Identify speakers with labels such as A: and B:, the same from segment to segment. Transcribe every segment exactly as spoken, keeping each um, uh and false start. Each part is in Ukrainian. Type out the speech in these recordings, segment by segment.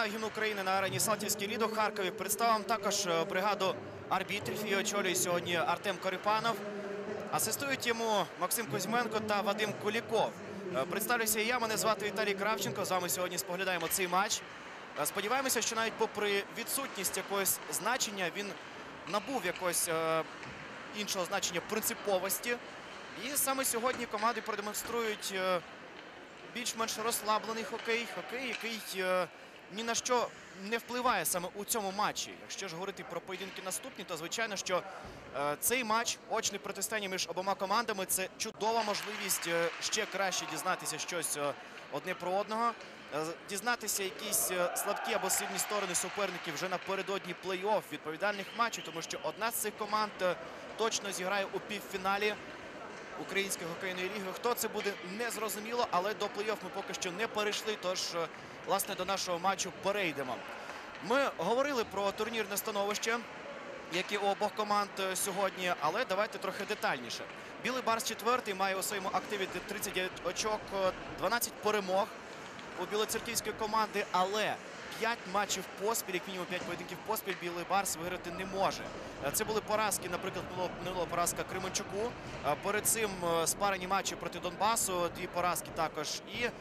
A: гімн України на арені Салтівський лід у Харкові. Представимо також бригаду арбітрів. Її очолює сьогодні Артем Корепанов. Асистують йому Максим Кузьменко та Вадим Куліков. Представлюся і я, мене звати Віталій Кравченко. З вами сьогодні споглядаємо цей матч. Сподіваємося, що навіть попри відсутність якогось значення, він набув якогось е, іншого значення принциповості. І саме сьогодні команди продемонструють е, більш-менш розслаблений хокей. Хокей, який е, ні на що не впливає саме у цьому матчі. Якщо ж говорити про поєдинки наступні, то звичайно, що е, цей матч, очне протистояння між обома командами, це чудова можливість е, ще краще дізнатися щось е, одне про одного. Е, дізнатися якісь е, слабкі або сильні сторони суперників вже напередодні плей-офф відповідальних матчів, тому що одна з цих команд е, точно зіграє у півфіналі Української хокейної ліги. Хто це буде, не зрозуміло, але до плей-офф ми поки що не перейшли, тож, власне, до нашого матчу перейдемо. Ми говорили про турнірне становище, яке у обох команд сьогодні, але давайте трохи детальніше. Білий Барс четвертий має у своєму активі тридцять дев'ять очок, дванадцять перемог у білоцерківської команди, але п'ять матчів поспіль, як мінімум п'ять поєдинків поспіль, Білий Барс виграти не може. Це були поразки, наприклад, минула поразка Кременчуку. Перед цим спарені матчі проти Донбасу, дві поразки також. І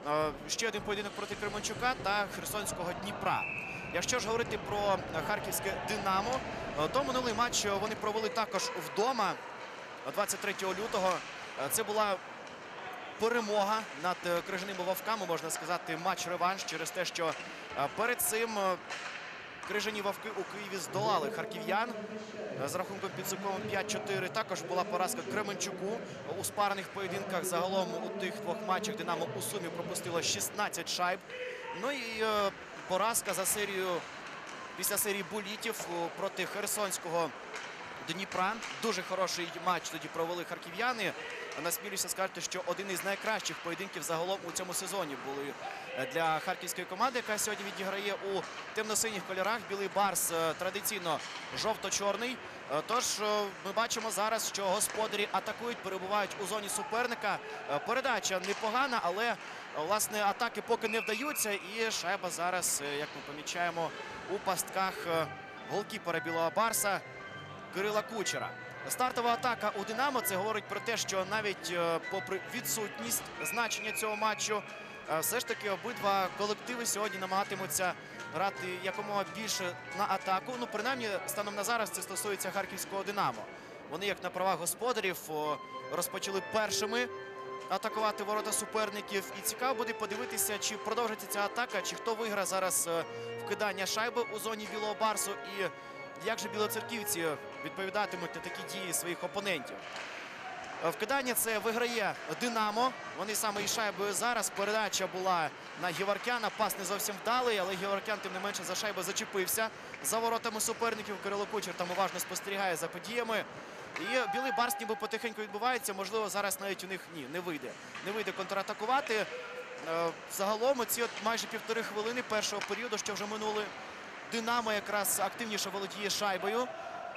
A: ще один поєдинок проти Кременчука та Херсонського Дніпра. Якщо ж говорити про харківське Динамо, то минулий матч вони провели також вдома двадцять третього лютого. Це була перемога над крижаними вовками, можна сказати, матч-реванш через те, що перед цим крижані вовки у Києві здолали харків'ян з рахунком підсумковим п'ять чотири. Також була поразка Кременчуку у спарених поєдинках. Загалом у тих двох матчах Динамо у сумі пропустило шістнадцять шайб. Ну і поразка за серію, після серії булітів проти Херсонського Дніпра. Дуже хороший матч тоді провели харків'яни. Насмілюся сказати, що один із найкращих поєдинків загалом у цьому сезоні були для харківської команди, яка сьогодні відіграє у темно-синіх кольорах. Білий Барс традиційно жовто-чорний. Тож ми бачимо зараз, що господарі атакують, перебувають у зоні суперника. Передача непогана, але, власне, атаки поки не вдаються. І шайба зараз, як ми помічаємо, у пастках голкіпера Білого Барса Кирила Кучера. Стартова атака у Динамо. Це говорить про те, що навіть попри відсутність значення цього матчу, все ж таки обидва колективи сьогодні намагатимуться грати якомога більше на атаку. Ну, принаймні, станом на зараз це стосується харківського Динамо. Вони, як на правах господарів, розпочали першими атакувати ворота суперників. І цікаво буде подивитися, чи продовжиться ця атака, чи хто виграє зараз вкидання шайби у зоні Білого Барсу. І як же білоцерківці відповідатимуть на такі дії своїх опонентів. Вкидання це виграє Динамо. Вони саме і шайбою зараз. Передача була на Геворкяна. Пас не зовсім вдалий, але Геворкян тим не менше за шайбу зачепився. За воротами суперників Кирило Кучер там уважно спостерігає за подіями. І Білий Барс ніби потихеньку відбувається. Можливо, зараз навіть у них ні, не вийде. Не вийде контратакувати. Загалом ці от майже півтори хвилини першого періоду, що вже минули, Динамо якраз активніше володіє шайбою.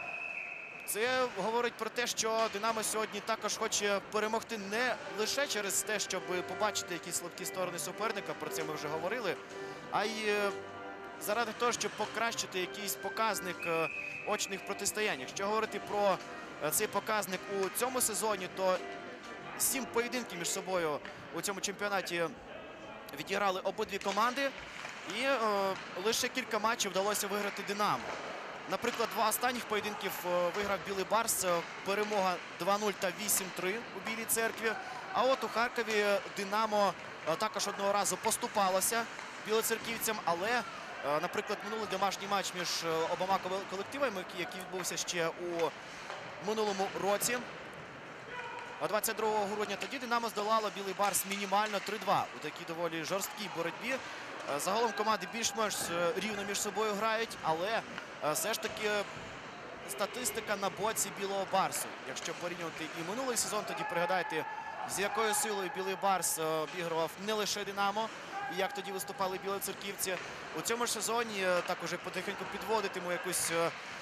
A: Це говорить про те, що Динамо сьогодні також хоче перемогти не лише через те, щоб побачити якісь слабкі сторони суперника, про це ми вже говорили, а й заради того, щоб покращити якийсь показник очних протистоянь. Якщо говорити про цей показник у цьому сезоні, то сім поєдинків між собою у цьому чемпіонаті відіграли обидві команди. І е, лише кілька матчів вдалося виграти Динамо. Наприклад, два останніх поєдинків е, виграв Білий Барс. Перемога два нуль та вісім три у Білій Церкві. А от у Харкові Динамо е, також одного разу поступалося білоцерківцям. Але, е, наприклад, минулий домашній матч між обома колективами, який відбувся ще у минулому році, двадцять другого грудня, тоді Динамо здолало Білий Барс мінімально три два у такій доволі жорсткій боротьбі. Загалом команди більш-менш рівно між собою грають, але все ж таки статистика на боці Білого Барсу. Якщо порівнювати і минулий сезон, тоді пригадайте, з якою силою Білий Барс обігрував не лише Динамо, і як тоді виступали білоцерківці. У цьому ж сезоні так уже потихеньку підводитиму якусь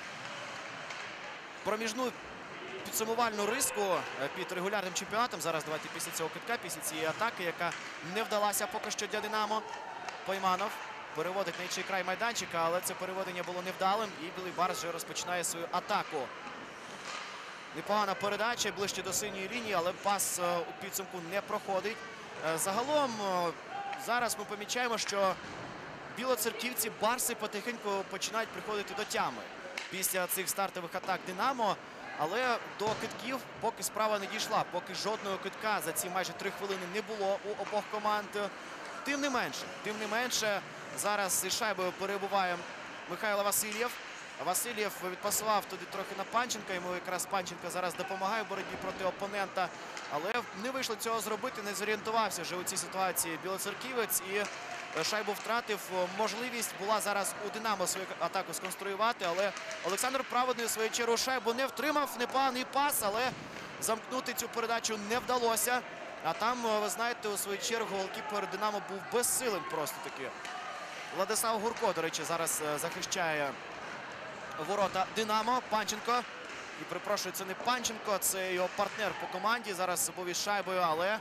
A: проміжну підсумувальну риску під регулярним чемпіонатом. Зараз давайте після цього китка, після цієї атаки, яка не вдалася поки що для Динамо. Пойманов переводить на інший край майданчика, але це переведення було невдалим. І Білий Барс вже розпочинає свою атаку. Непогана передача ближче до синьої лінії, але пас у підсумку не проходить. Загалом зараз ми помічаємо, що білоцерківці, барси потихеньку починають приходити до тями після цих стартових атак «Динамо». Але до китків поки справа не дійшла, поки жодного китка за ці майже три хвилини не було у обох команд. Тим не менше, тим не менше, зараз із шайбою перебуває Михайло Васильєв. Васильєв відпасував туди трохи на Панченка, йому якраз Панченко зараз допомагає в боротьбі проти опонента. Але не вийшло цього зробити, не зорієнтувався вже у цій ситуації білоцерківець і шайбу втратив. Можливість була зараз у «Динамо» свою атаку сконструювати, але Олександр Праведний у свою чергу шайбу не втримав. Непоганий пас, але замкнути цю передачу не вдалося. А там, ви знаєте, у свою чергу голкіпер «Динамо» був безсилим просто таки. Владислав Гурко, до речі, зараз захищає ворота «Динамо». Панченко. І, перепрошую, це не Панченко, це його партнер по команді. Зараз був із шайбою, але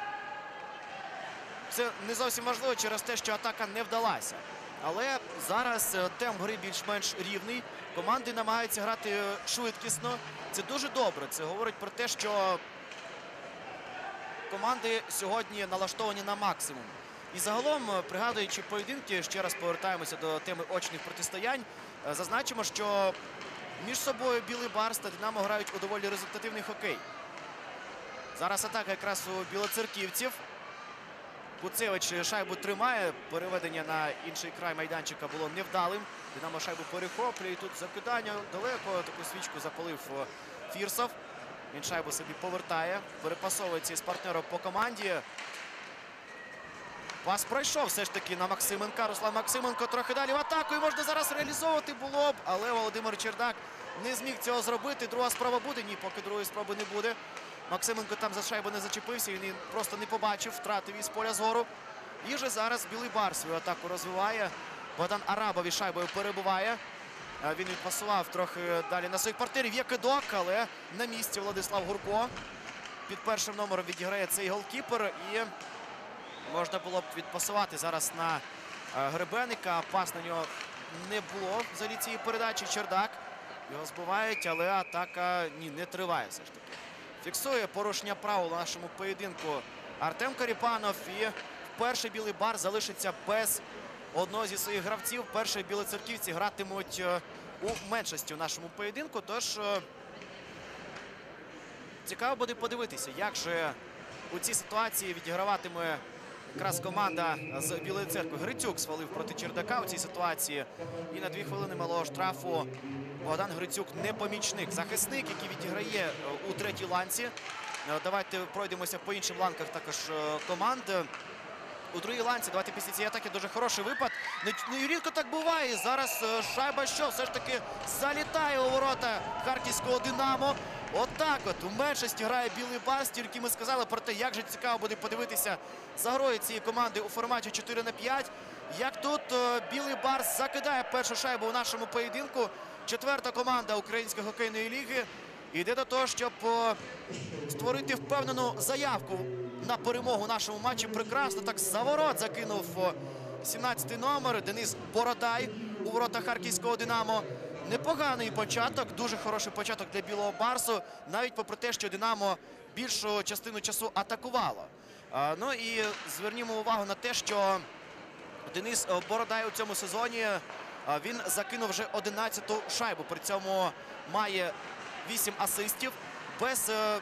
A: це не зовсім важливо через те, що атака не вдалася. Але зараз темп гри більш-менш рівний. Команди намагаються грати швидкісно. Це дуже добре. Це говорить про те, що команди сьогодні налаштовані на максимум. І загалом, пригадуючи поєдинки, ще раз повертаємося до теми очних протистоянь, зазначимо, що між собою Білий Барс та «Динамо» грають у доволі результативний хокей. Зараз атака якраз у білоцерківців. Куцевич шайбу тримає. Переведення на інший край майданчика було невдалим. «Динамо» шайбу перехоплює. І тут закидання далеко. Таку свічку запалив Фірсов. Він шайбу собі повертає. Перепасовується із партнером по команді. Пас пройшов все ж таки на Максименка. Руслан Максименко трохи далі в атаку. І можна зараз реалізовувати було б. Але Володимир Чердак не зміг цього зробити. Друга спроба буде? Ні, поки другої спроби не буде. Максименко там за шайбу не зачепився. Він просто не побачив. Втратив із поля згору. І вже зараз Білий Барс свою атаку розвиває. Богдан Арабов із шайбою перебуває. Він відпасував трохи далі на своїх партнерів. Є кидок, але на місці Владислав Гурко. Під першим номером відіграє цей голкіпер. І можна було б відпасувати зараз на Гребенника. Пас на нього не було взагалі цієї передачі. Чердак. Його збивають, але атака ні, не триває все ж таки. Фіксує порушення правил у нашому поєдинку Артем Каріпанов. І вперше Білий Барс залишиться без одного зі своїх гравців. Вперше білоцерківці гратимуть у меншості у нашому поєдинку. Тож цікаво буде подивитися, як же у цій ситуації відіграватиме якраз команда з Білої Церкви. Грицюк свалив проти Чердака у цій ситуації. І на дві хвилини малого штрафу Богдан Грицюк не помічник. Захисник, який відіграє у третій ланці. Давайте пройдемося по іншим ланках також команд. У другій ланці, давайте після цієї атаки, дуже хороший випад. Не рідко так буває. Зараз шайба що? Все ж таки залітає у ворота харківського «Динамо». Отак от у меншості грає Білий Барс. Тільки ми сказали про те, як же цікаво буде подивитися за грою цієї команди у форматі чотири на п'ять. Як тут Білий Барс закидає першу шайбу у нашому поєдинку. Четверта команда Української хокейної ліги йде до того, щоб створити впевнену заявку на перемогу у нашому матчі. Прекрасно так за ворот закинув сімнадцятий номер Денис Бородай у ворота харківського «Динамо». Непоганий початок, дуже хороший початок для Білого Барсу, навіть попри те, що «Динамо» більшу частину часу атакувало. А, ну і звернімо увагу на те, що Денис Бородай у цьому сезоні а, він закинув вже одинадцяту шайбу, при цьому має вісім асистів без а,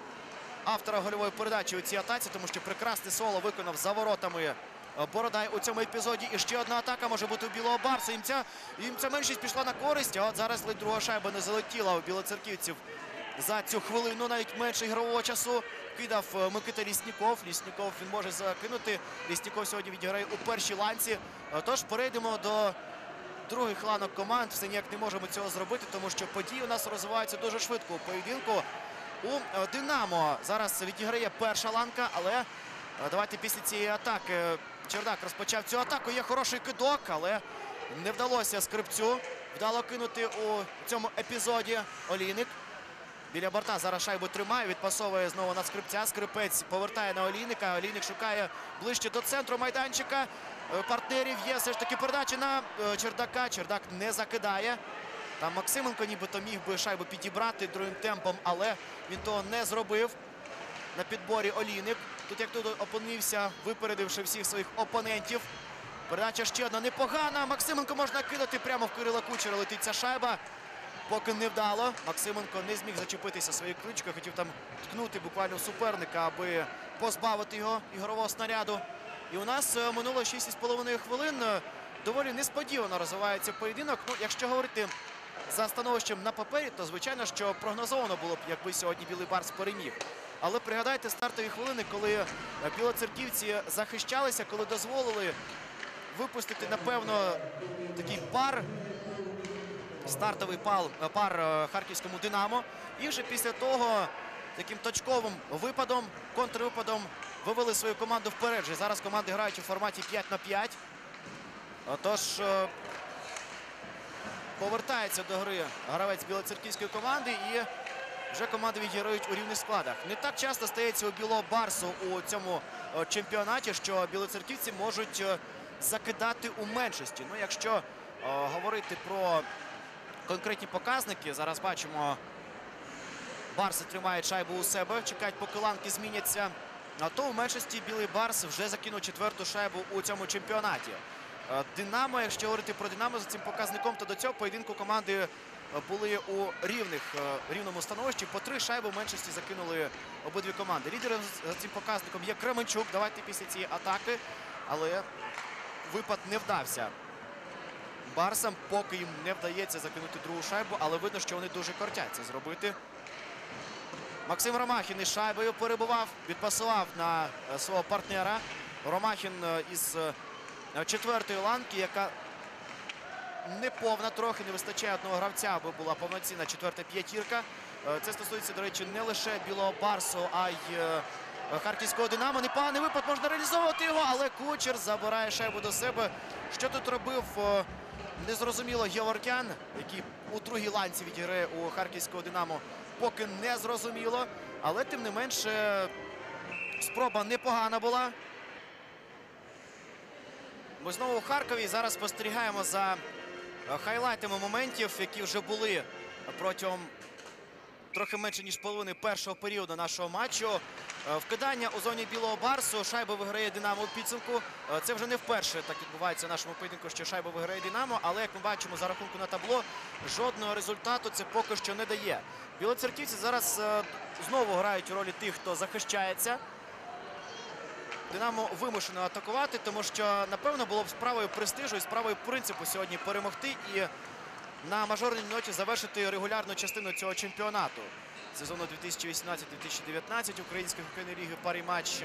A: автора гольової передачі у цій атаці, тому що прекрасне соло виконав за воротами Бородай у цьому епізоді. І ще одна атака може бути у Білого Барсу. Їм ця, їм ця меншість пішла на користь, а от зараз ледь друга шайба не залетіла у білоцерківців за цю хвилину, навіть менше ігрового часу. Кидав Микита Лісніков. Лісніков він може закинути. Лісніков сьогодні відіграє у першій ланці. Тож перейдемо до других ланок команд. Все ніяк не можемо цього зробити, тому що події у нас розвиваються дуже швидко у поєдинку. У «Динамо» зараз відіграє перша ланка, але давайте після цієї атаки Чердак розпочав цю атаку. Є хороший кидок, але не вдалося Скрипцю вдало кинути у цьому епізоді. Олійник біля борта зараз шайбу тримає, відпасовує знову на Скрипця. Скрипець повертає на Олійника. Олійник шукає ближче до центру майданчика. партнерів. Є все ж таки передача на Чердака. Чердак не закидає. Там Максименко нібито міг би шайбу підібрати другим темпом, але він того не зробив. На підборі Олійник. Тут як тут опинився, випередивши всіх своїх опонентів. Передача ще одна непогана. Максименко можна кидати прямо в Кирила Кучера. Летить ця шайба. Поки не вдало. Максименко не зміг зачепитися своєю ключкою. Хотів там ткнути буквально суперника, аби позбавити його ігрового снаряду. І у нас минуло шість з половиною хвилин. Доволі несподівано розвивається поєдинок. Ну, якщо говорити за становищем на папері, то звичайно, що прогнозовано було б, якби сьогодні Білий Барс переміг. Але пригадайте стартові хвилини, коли білоцерківці захищалися, коли дозволили випустити, напевно, такий пар, стартовий пал, пар харківському «Динамо». І вже після того таким точковим випадом, контрвипадом вивели свою команду вперед. Вже зараз команди грають у форматі п'ять на п'ять. Тож повертається до гри гравець білоцерківської команди і вже команди відіграють у рівних складах. Не так часто стається у Білого Барсу у цьому чемпіонаті, що білоцерківці можуть закидати у меншості. Ну, якщо о, говорити про конкретні показники, зараз бачимо, Барси тримають шайбу у себе, чекають, поки ланки зміняться. А то у меншості Білий Барс вже закинув четверту шайбу у цьому чемпіонаті. Динамо, якщо говорити про Динамо за цим показником, то до цього поєдинку команди були у рівних, рівному становищі. По три шайби в меншості закинули обидві команди. Лідером за цим показником є Кременчук. Давайте після цієї атаки. Але випад не вдався Барсам, поки їм не вдається закинути другу шайбу. Але видно, що вони дуже кортять це зробити. Максим Ромахін із шайбою перебував, відпасував на свого партнера. Ромахін із четвертої ланки, яка неповна, трохи не вистачає одного гравця, аби була повноцінна четверта п'ятірка. Це стосується, до речі, не лише Білого Барсу, а й харківського «Динамо». Непоганий випад, можна реалізовувати його, але Кучер забирає шайбу до себе. Що тут робив, незрозуміло, Геворкян, який у другій ланці відіграє у харківського «Динамо», поки не зрозуміло. Але, тим не менше, спроба непогана була. Ми знову у Харкові і зараз спостерігаємо за хайлайтами моментів, які вже були протягом трохи менше, ніж половини першого періоду нашого матчу. Вкидання у зоні Білого Барсу. Шайба виграє «Динамо» у підсумку. Це вже не вперше так відбувається в нашому поєдинку, що шайба виграє «Динамо». Але, як ми бачимо, за рахунку на табло, жодного результату це поки що не дає. Білоцерківці зараз знову грають у ролі тих, хто захищається. «Динамо» вимушено атакувати, тому що, напевно, було б справою престижу і справою принципу сьогодні перемогти і на мажорній ноті завершити регулярну частину цього чемпіонату. Сезону дві тисячі вісімнадцять дві тисячі дев'ятнадцять Української хокейної ліги парі матч.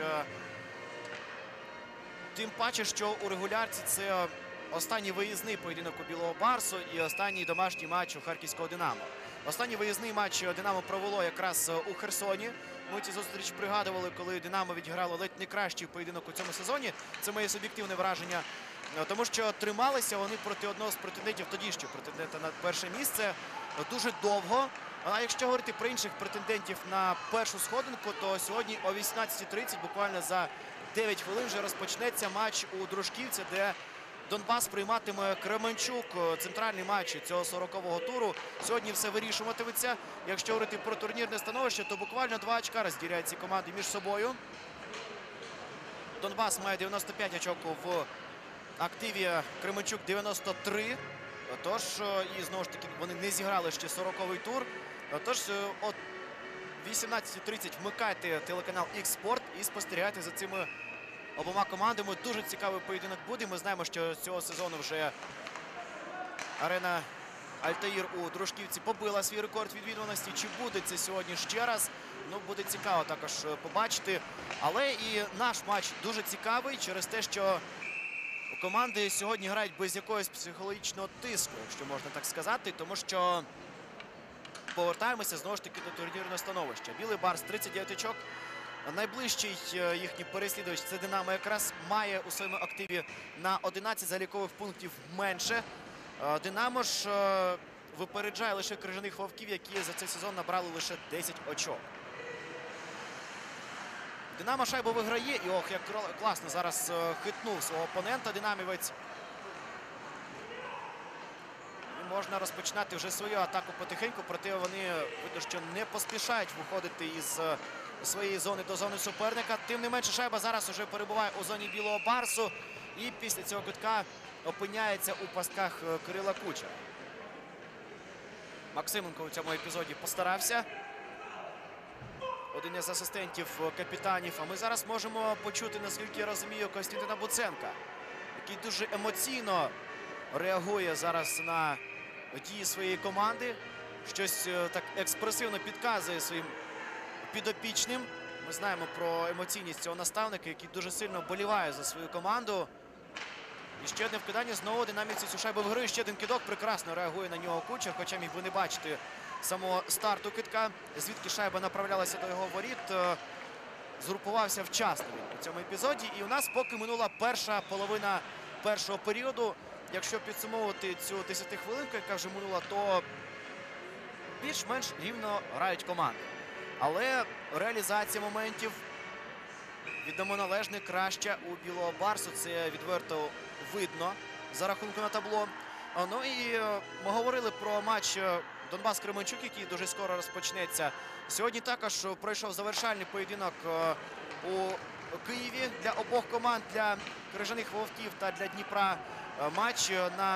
A: Тим паче, що у регулярці це останній виїзний поєдинок у Білого Барсу і останній домашній матч у харківського «Динамо». Останній виїзний матч «Динамо» провело якраз у Херсоні. Ми ці зустріч пригадували, коли «Динамо» відіграло ледь не кращий поєдинок у цьому сезоні. Це моє суб'єктивне враження. Тому що трималися вони проти одного з претендентів, тодішнього претендента на перше місце, дуже довго. А якщо говорити про інших претендентів на першу сходинку, то сьогодні о вісімнадцятій тридцять, буквально за дев'ять хвилин, вже розпочнеться матч у Дружківці, де Донбас прийматиме Кременчук. Центральний матч цього сорокового туру. Сьогодні все вирішуватиметься. Якщо говорити про турнірне становище, то буквально два очка розділяють ці команди між собою. Донбас має дев'яносто п'ять очок в активі, Кременчук дев'яносто три. Тож, і знову ж таки, вони не зіграли ще сороковий тур. Тож, о вісімнадцятій тридцять вмикайте телеканал Ікс-Спорт і спостерігайте за цими обома командами. Дуже цікавий поєдинок буде. Ми знаємо, що цього сезону вже арена Альтаїр у Дружківці побила свій рекорд відвідуваності. Чи буде це сьогодні ще раз? Ну, буде цікаво також побачити. Але і наш матч дуже цікавий через те, що команди сьогодні грають без якогось психологічного тиску, якщо можна так сказати, тому що повертаємося знову ж таки до турнірного становища. Білий Барс тридцять дев'ять очок. Найближчий їхній переслідувач, це «Динамо», якраз має у своєму активі на одинадцять залікових пунктів менше. «Динамо» ж випереджає лише крижаних вовків, які за цей сезон набрали лише десять очок. Динамо шайбу виграє. І ох, як класно зараз хитнув свого опонента динамівець. І можна розпочинати вже свою атаку потихеньку, проте вони, видно, що не поспішають виходити із своєї зони до зони суперника. Тим не менше, шайба зараз уже перебуває у зоні білого барсу. І після цього кутка опиняється у пастках Кирила Кучера. Максименко у цьому епізоді постарався. Один із асистентів капітанів. А ми зараз можемо почути, наскільки я розумію, Костянтина Буценка, який дуже емоційно реагує зараз на дії своєї команди. Щось так експресивно підказує своїм підопічним. Ми знаємо про емоційність цього наставника, який дуже сильно вболіває за свою команду. І ще одне вкидання. Знову динамівці цю шайбу виграють. Ще один кидок. Прекрасно реагує на нього Кучер, хоча міг би не бачити самого старту кидка, звідки шайба направлялася до його воріт. Згрупувався вчасно у цьому епізоді. І у нас поки минула перша половина першого періоду. Якщо підсумовувати цю десятихвилинку, яка вже минула, то більш-менш рівно грають команди. Але реалізація моментів, віддамо належне, краще у білого барсу. Це відверто видно за рахунком на табло. Ну і ми говорили про матч Донбас-Кременчук, який дуже скоро розпочнеться. Сьогодні також пройшов завершальний поєдинок у Києві для обох команд, для Крижаних Вовків та для Дніпра. Матч на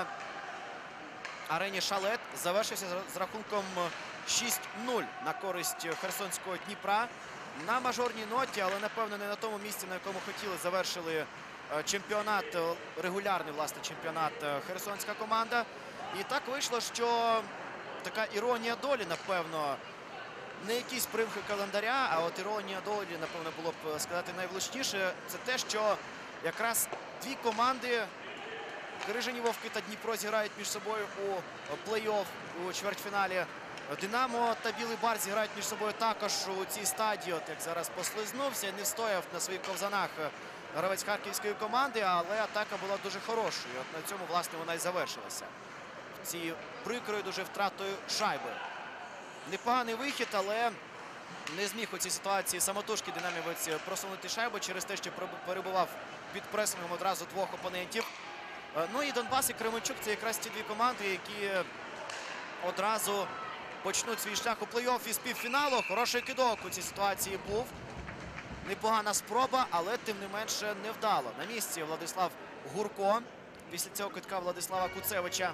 A: арені Шалет завершився з рахунком шість нуль на користь херсонського Дніпра. На мажорній ноті, але, напевно, не на тому місці, на якому хотіли, завершили чемпіонат, регулярний, власне, чемпіонат херсонська команда. І так вийшло, що така іронія долі, напевно, не якісь примхи календаря, а от іронія долі, напевно, було б сказати найвлучніше. Це те, що якраз дві команди, Крижані Вовки та Дніпро, зіграють між собою у плей-офф у чвертьфіналі. Динамо та Білий Барс зіграють між собою також у цій стадії. От як зараз послизнувся, не встояв на своїх ковзанах гравець харківської команди, але атака була дуже хорошою. От на цьому, власне, вона і завершилася. Цією прикрою дуже втратою шайби. Непоганий вихід, але не зміг у цій ситуації самотужки динамівець просунути шайбу через те, що перебував під пресингом одразу двох опонентів. Ну і Донбас і Кременчук – це якраз ті дві команди, які одразу почнуть свій шлях у плей-офф із півфіналу. Хороший кидок у цій ситуації був. Непогана спроба, але тим не менше невдало. На місці Владислав Гурко. Після цього кидка Владислава Куцевича.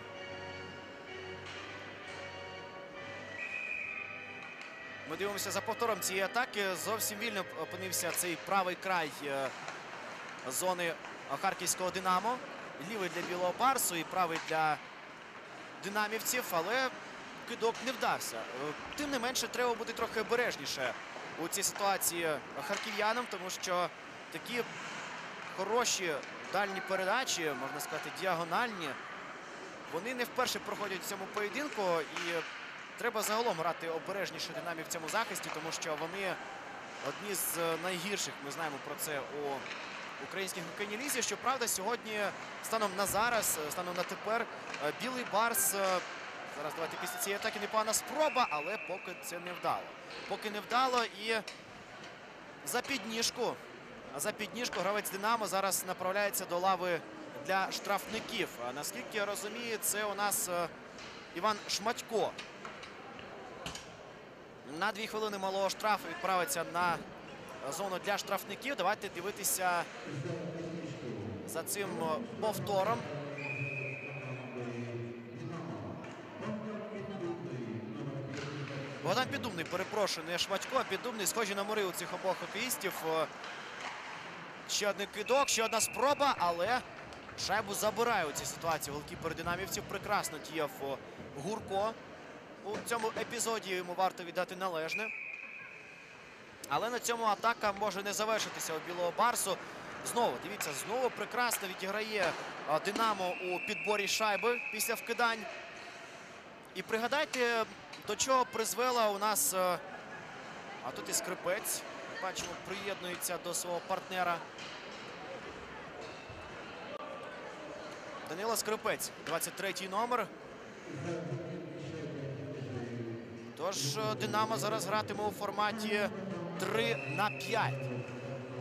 A: Ми дивимося за повтором цієї атаки. Зовсім вільно опинився цей правий край зони харківського Динамо. Лівий для Білого Барсу і правий для динамівців, але кидок не вдався. Тим не менше, треба бути трохи обережніше у цій ситуації харків'янам, тому що такі хороші дальні передачі, можна сказати, діагональні, вони не вперше проходять в цьому поєдинку, і треба загалом грати обережніше Динамі в цьому захисті, тому що вони одні з найгірших, ми знаємо про це у українській хокейній лізі. Щоправда, сьогодні, станом на зараз, станом на тепер, Білий Барс, зараз давайте після цієї атаки непогана спроба, але поки це не вдало. Поки не вдало, і за підніжку, за підніжку гравець Динамо зараз направляється до лави для штрафників. А наскільки я розумію, це у нас Іван Шматько. На дві хвилини малого штрафу відправиться на зону для штрафників. Давайте дивитися за цим повтором. Богдан Піддубний, перепрошую, не Шматько, а Піддубний. Схожі номери у цих обох хокеїстів. Ще один кидок, ще одна спроба, але шайбу забирає у цій ситуації голкіпер динамівців. Прекрасно діяв Гурко. У цьому епізоді йому варто віддати належне. Але на цьому атака може не завершитися у Білого Барсу. Знову, дивіться, знову прекрасно відіграє Динамо у підборі шайби після вкидань. І пригадайте, до чого призвела у нас, а тут і Скрипець, бачимо, приєднується до свого партнера. Данило Скрипець, двадцять третій номер. Тож Динамо зараз гратиме у форматі три на п'ять.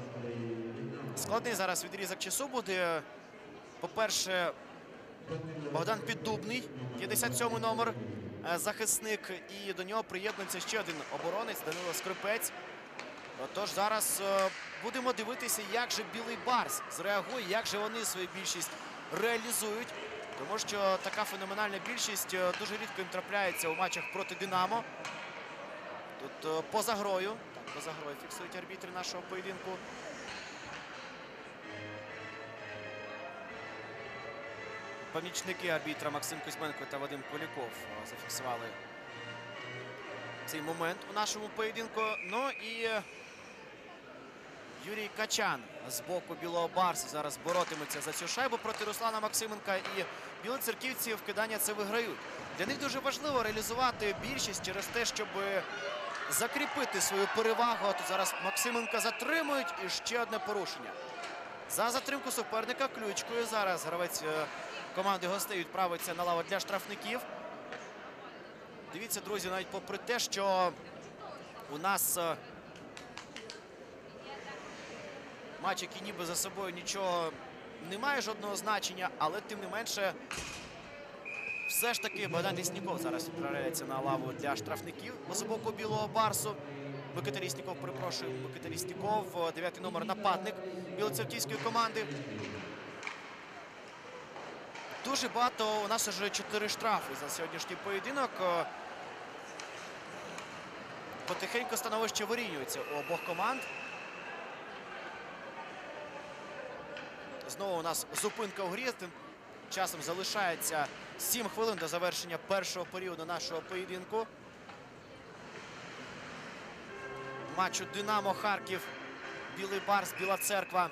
A: Складний зараз відрізок часу буде. По-перше, Богдан Піддубний, п'ятдесят сьомий номер, захисник. І до нього приєднується ще один оборонець Данило Скрипець. Тож зараз будемо дивитися, як же Білий Барс зреагує, як же вони свою більшість реалізують. Тому що така феноменальна більшість дуже рідко їм трапляється у матчах проти Динамо. Тут поза грою. Так, поза грою фіксують арбітри нашого поєдинку. Помічники арбітра Максим Кузьменко та Вадим Куліков зафіксували цей момент у нашому поєдинку. Ну і Юрій Качан з боку Білого Барсу зараз боротиметься за цю шайбу проти Руслана Максименка. І білоцерківці вкидання це виграють. Для них дуже важливо реалізувати більшість через те, щоб закріпити свою перевагу. Тут зараз Максименка затримують і ще одне порушення. За затримку суперника ключкою зараз гравець команди гостей відправиться на лаву для штрафників. Дивіться, друзі, навіть попри те, що у нас матч, який ніби за собою нічого не має жодного значення, але тим не менше все ж таки Богдан Лісніков зараз відправляється на лаву для штрафників з боку Білого Барсу. Микита Лісніков, перепрошую, Микита Лісніков, дев'ятий номер, нападник білоцерківської команди. Дуже багато, у нас вже чотири штрафи за сьогоднішній поєдинок. Потихеньку становище вирівнюється у обох команд. Знову у нас зупинка у грі. Тим часом залишається сім хвилин до завершення першого періоду нашого поєдинку. Матчу Динамо Харків, Білий Барс, Біла Церква.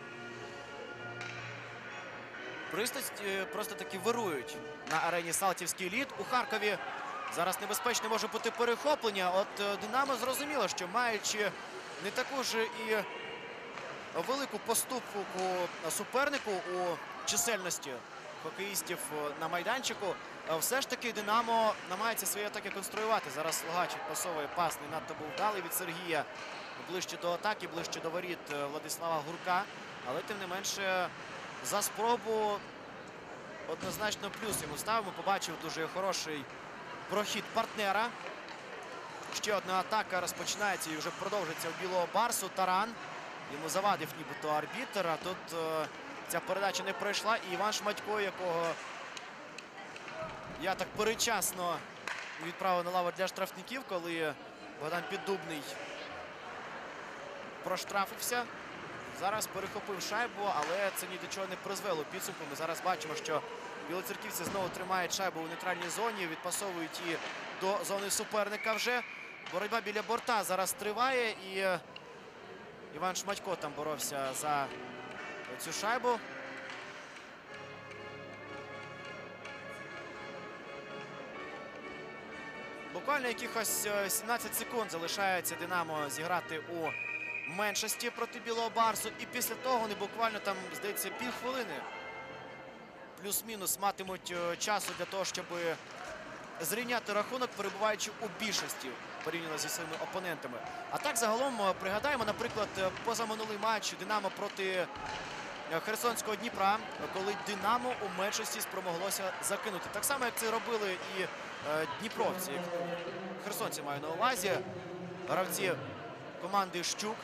A: Пристрасті просто таки вирують на арені Салтівський лід. У Харкові зараз небезпечне може бути перехоплення. От Динамо зрозуміло, що маючи не таку ж і велику поступку супернику у чисельності хокеїстів на майданчику, все ж таки Динамо намагається свої атаки конструювати. Зараз Логач відпасовує пас, не надто був вдалий від Сергія. Ближче до атаки, ближче до воріт Владислава Гурка. Але тим не менше за спробу однозначно плюс йому ставимо. Побачив дуже хороший прохід партнера. Ще одна атака розпочинається і вже продовжиться у Білого Барсу. Таран. Йому завадив нібито арбітр, а тут е, ця передача не пройшла. І Іван Шматько, якого я так передчасно відправив на лаву для штрафників, коли Богдан Піддубний проштрафився. Зараз перехопив шайбу, але це ні до чого не призвело підсумку. Ми зараз бачимо, що білоцерківці знову тримають шайбу у нейтральній зоні, відпасовують її до зони суперника вже. Боротьба біля борта зараз триває, і Іван Шматько там боровся за цю шайбу. Буквально якихось сімнадцять секунд залишається Динамо зіграти у меншості проти Білого Барсу. І після того вони буквально там, здається, півхвилини плюс-мінус матимуть часу для того, щоб зрівняти рахунок, перебуваючи у більшості порівняно зі своїми опонентами. А так загалом пригадаємо, наприклад, позаминулий матч Динамо проти Херсонського Дніпра, коли Динамо у меншості спромоглося закинути. Так само, як це робили і дніпровці, херсонці маю на увазі, гравці команди Щук.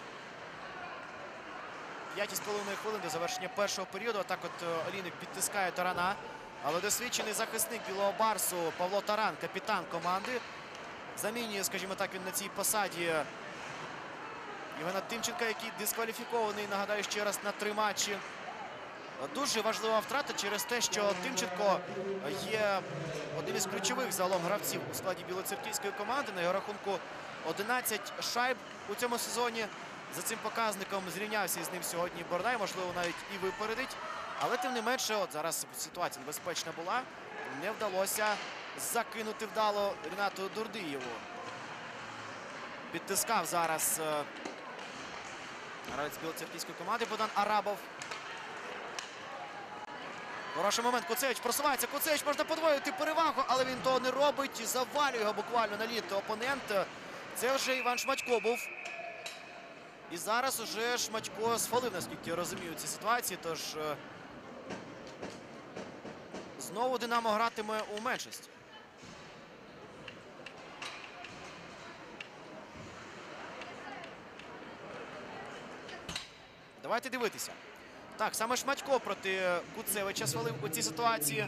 A: п'ять з половиною хвилин до завершення першого періоду. Так от Олійник підтискає Тарана. Але досвідчений захисник Білого Барсу Павло Таран, капітан команди, замінює, скажімо так, він на цій посаді Євгена Тимченка, який дискваліфікований, нагадаю ще раз, на три матчі. Дуже важлива втрата через те, що Тимченко є одним із ключових загалом гравців у складі білоцерківської команди. На його рахунку одинадцять шайб у цьому сезоні. За цим показником зрівнявся із ним сьогодні Бордай, можливо, навіть і випередить. Але тим не менше, от зараз ситуація небезпечна була. Не вдалося закинути вдало Рінату Дурдиєву. Підтискав зараз гравець білоцерківської команди Богдан Арабов. Хороший момент. Куцевич просувається. Куцевич, можна подвоїти перевагу, але він того не робить. Завалює його буквально на лід опонент. Це вже Іван Шматько був. І зараз уже Шматько сфалив, наскільки я розумію, ці ситуації. Тож е, знову Динамо гратиме у меншості. Давайте дивитися. Так, саме Шматько проти Куцевича свалив у цій ситуації.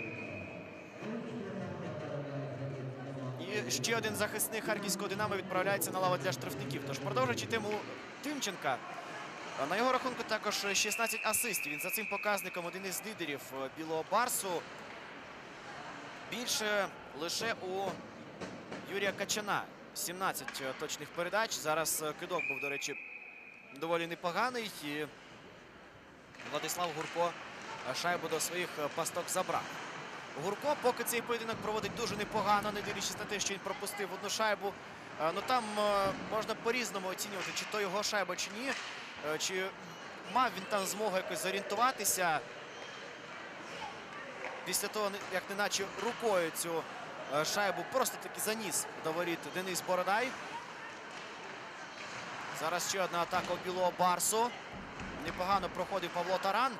A: І ще один захисник харківського «Динамо» відправляється на лаву для штрафників. Тож, продовжуючи тему Тимченка, на його рахунку також шістнадцять асистів. Він за цим показником один із лідерів білого Барсу. Більше лише у Юрія Качана. сімнадцять точних передач. Зараз кидок був, до речі, доволі непоганий. І Владислав Гурко шайбу до своїх пасток забрав. Гурко поки цей поєдинок проводить дуже непогано, не дивлячись на те, що він пропустив одну шайбу. Ну там можна по-різному оцінювати, чи то його шайба, чи ні. Чи мав він там змогу якось зорієнтуватися. Після того, як неначе рукою цю шайбу просто таки заніс до воріт Денис Бородай. Зараз ще одна атака у білого Барсу. Непогано проходив Павло Таран.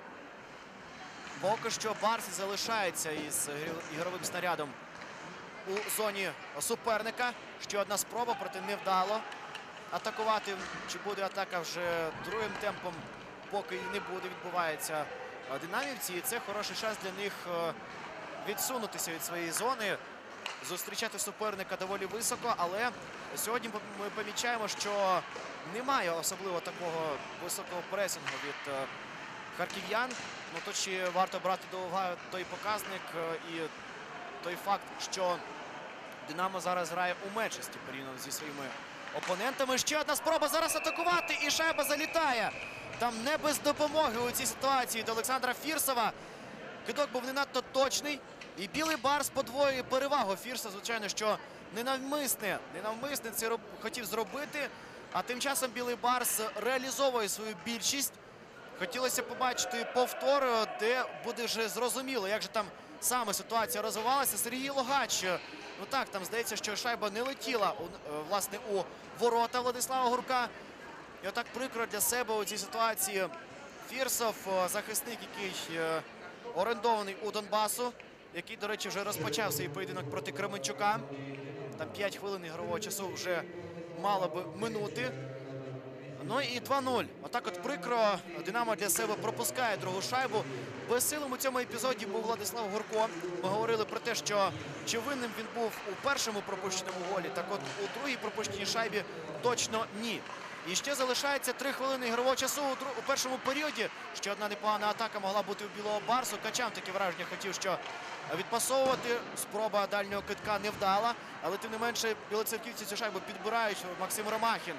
A: Поки що Барс залишається із ігровим снарядом у зоні суперника. Ще одна спроба, проте невдало атакувати. Чи буде атака вже другим темпом, поки не буде, відбувається динамівці. І це хороший шанс для них відсунутися від своєї зони, зустрічати суперника доволі високо. Але сьогодні ми помічаємо, що немає особливо такого високого пресингу від харків'ян. Ну, то чи варто брати до уваги той показник і той факт, що Динамо зараз грає у меншості порівняно зі своїми опонентами. Ще одна спроба зараз атакувати, і шайба залітає. Там не без допомоги у цій ситуації від Олександра Фірсова. Кидок був не надто точний. І білий Барс подвоює перевагу Фірса, звичайно, що ненавмисне, ненавмисне це роб... хотів зробити. А тим часом білий Барс реалізовує свою більшість. Хотілося побачити повтор, де буде вже зрозуміло, як же там саме ситуація розвивалася. Сергій Логач, ну так, там здається, що шайба не летіла, власне, у ворота Владислава Гурка. І отак прикро для себе у цій ситуації. Фірсов, захисник, який орендований у Донбасу, який, до речі, вже розпочав свій поєдинок проти Кременчука. Там п'ять хвилин ігрового часу вже мало би минути. Ну і два нуль. Отак от прикро. Динамо для себе пропускає другу шайбу. Безсилим у цьому епізоді був Владислав Гурко. Ми говорили про те, що чи винним він був у першому пропущеному голі, так от у другій пропущеній шайбі точно ні. І ще залишається три хвилини ігрового часу у, у першому періоді. Ще одна непогана атака могла бути у білого Барсу. Качан таке враження хотів, що відпасовувати. Спроба дальнього китка не вдала. Але тим не менше білоцерківці цю шайбу підбирають. Максим Ромахін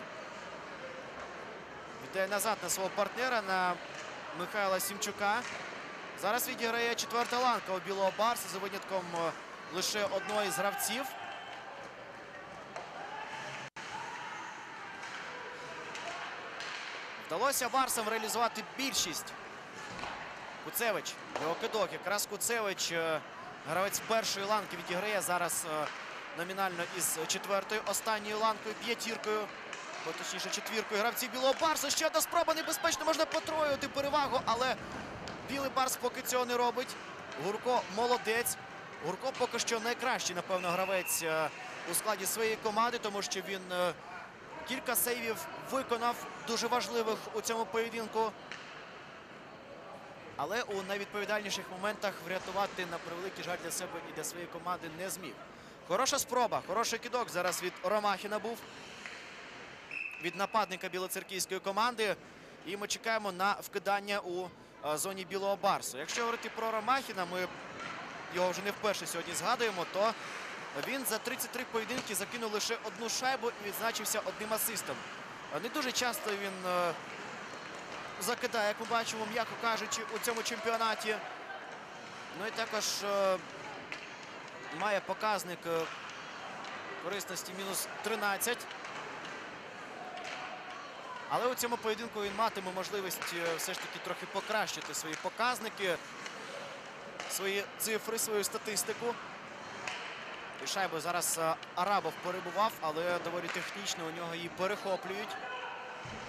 A: віддає назад на свого партнера, на Михайла Сімчука. Зараз відіграє четверта ланка у білого Барса за винятком лише одного із гравців. Вдалося Барсам реалізувати більшість. Куцевич, його кидок. Якраз Куцевич, гравець першої ланки, відіграє зараз номінально із четвертою, останньою ланкою, п'ятіркою. Бо точніше четвіркою гравців білого Барсу. Ще одна спроба, небезпечно, можна потроювати перевагу, але білий Барс поки цього не робить. Гурко молодець. Гурко поки що найкращий, напевно, гравець у складі своєї команди, тому що він кілька сейвів виконав, дуже важливих у цьому поєдинку. Але у найвідповідальніших моментах врятувати, на превеликий жаль, для себе і для своєї команди не зміг. Хороша спроба, хороший кидок зараз від Ромахіна був. Від нападника білоцерківської команди. І ми чекаємо на вкидання у а, зоні білого Барсу. Якщо говорити про Ромахіна, ми його вже не вперше сьогодні згадуємо, то він за тридцять три поєдинки закинув лише одну шайбу і відзначився одним асистом. Не дуже часто він а, закидає, як ми бачимо, м'яко кажучи, у цьому чемпіонаті. Ну і також а, має показник а, корисності мінус тринадцять. Але у цьому поєдинку він матиме можливість все ж таки трохи покращити свої показники, свої цифри, свою статистику. І шайбу зараз Арабов перебував, але доволі технічно у нього її перехоплюють.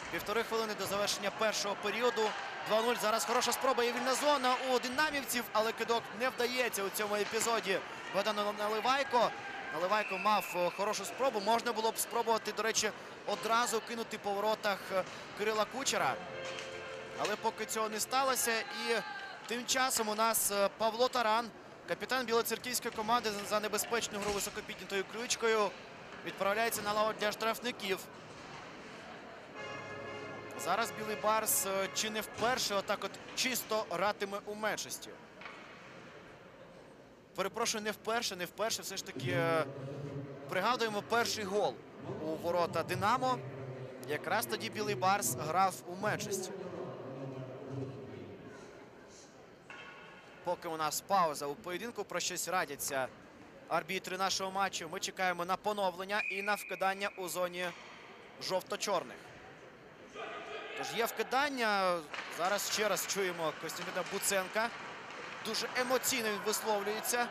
A: Півтори хвилини до завершення першого періоду. два нуль. Зараз хороша спроба. Є вільна зона у динамівців, але кидок не вдається у цьому епізоді Богдану Наливайко. Наливайко мав хорошу спробу. Можна було б спробувати, до речі, одразу кинути по воротах Кирила Кучера. Але поки цього не сталося. І тим часом у нас Павло Таран, капітан білоцерківської команди за небезпечну гру високопіднятою ключкою, відправляється на лаву для штрафників. Зараз Білий Барс чи не вперше отак от чисто гратиме у меншості. Перепрошую, не вперше, не вперше. Все ж таки пригадуємо перший гол у ворота Динамо. Якраз тоді Білий Барс грав у меншості. Поки у нас пауза у поєдинку, про щось радяться арбітри нашого матчу. Ми чекаємо на поновлення і на вкидання у зоні жовто-чорних. Тож є вкидання. Зараз ще раз чуємо Костянтина Буценка. Дуже емоційно він висловлюється.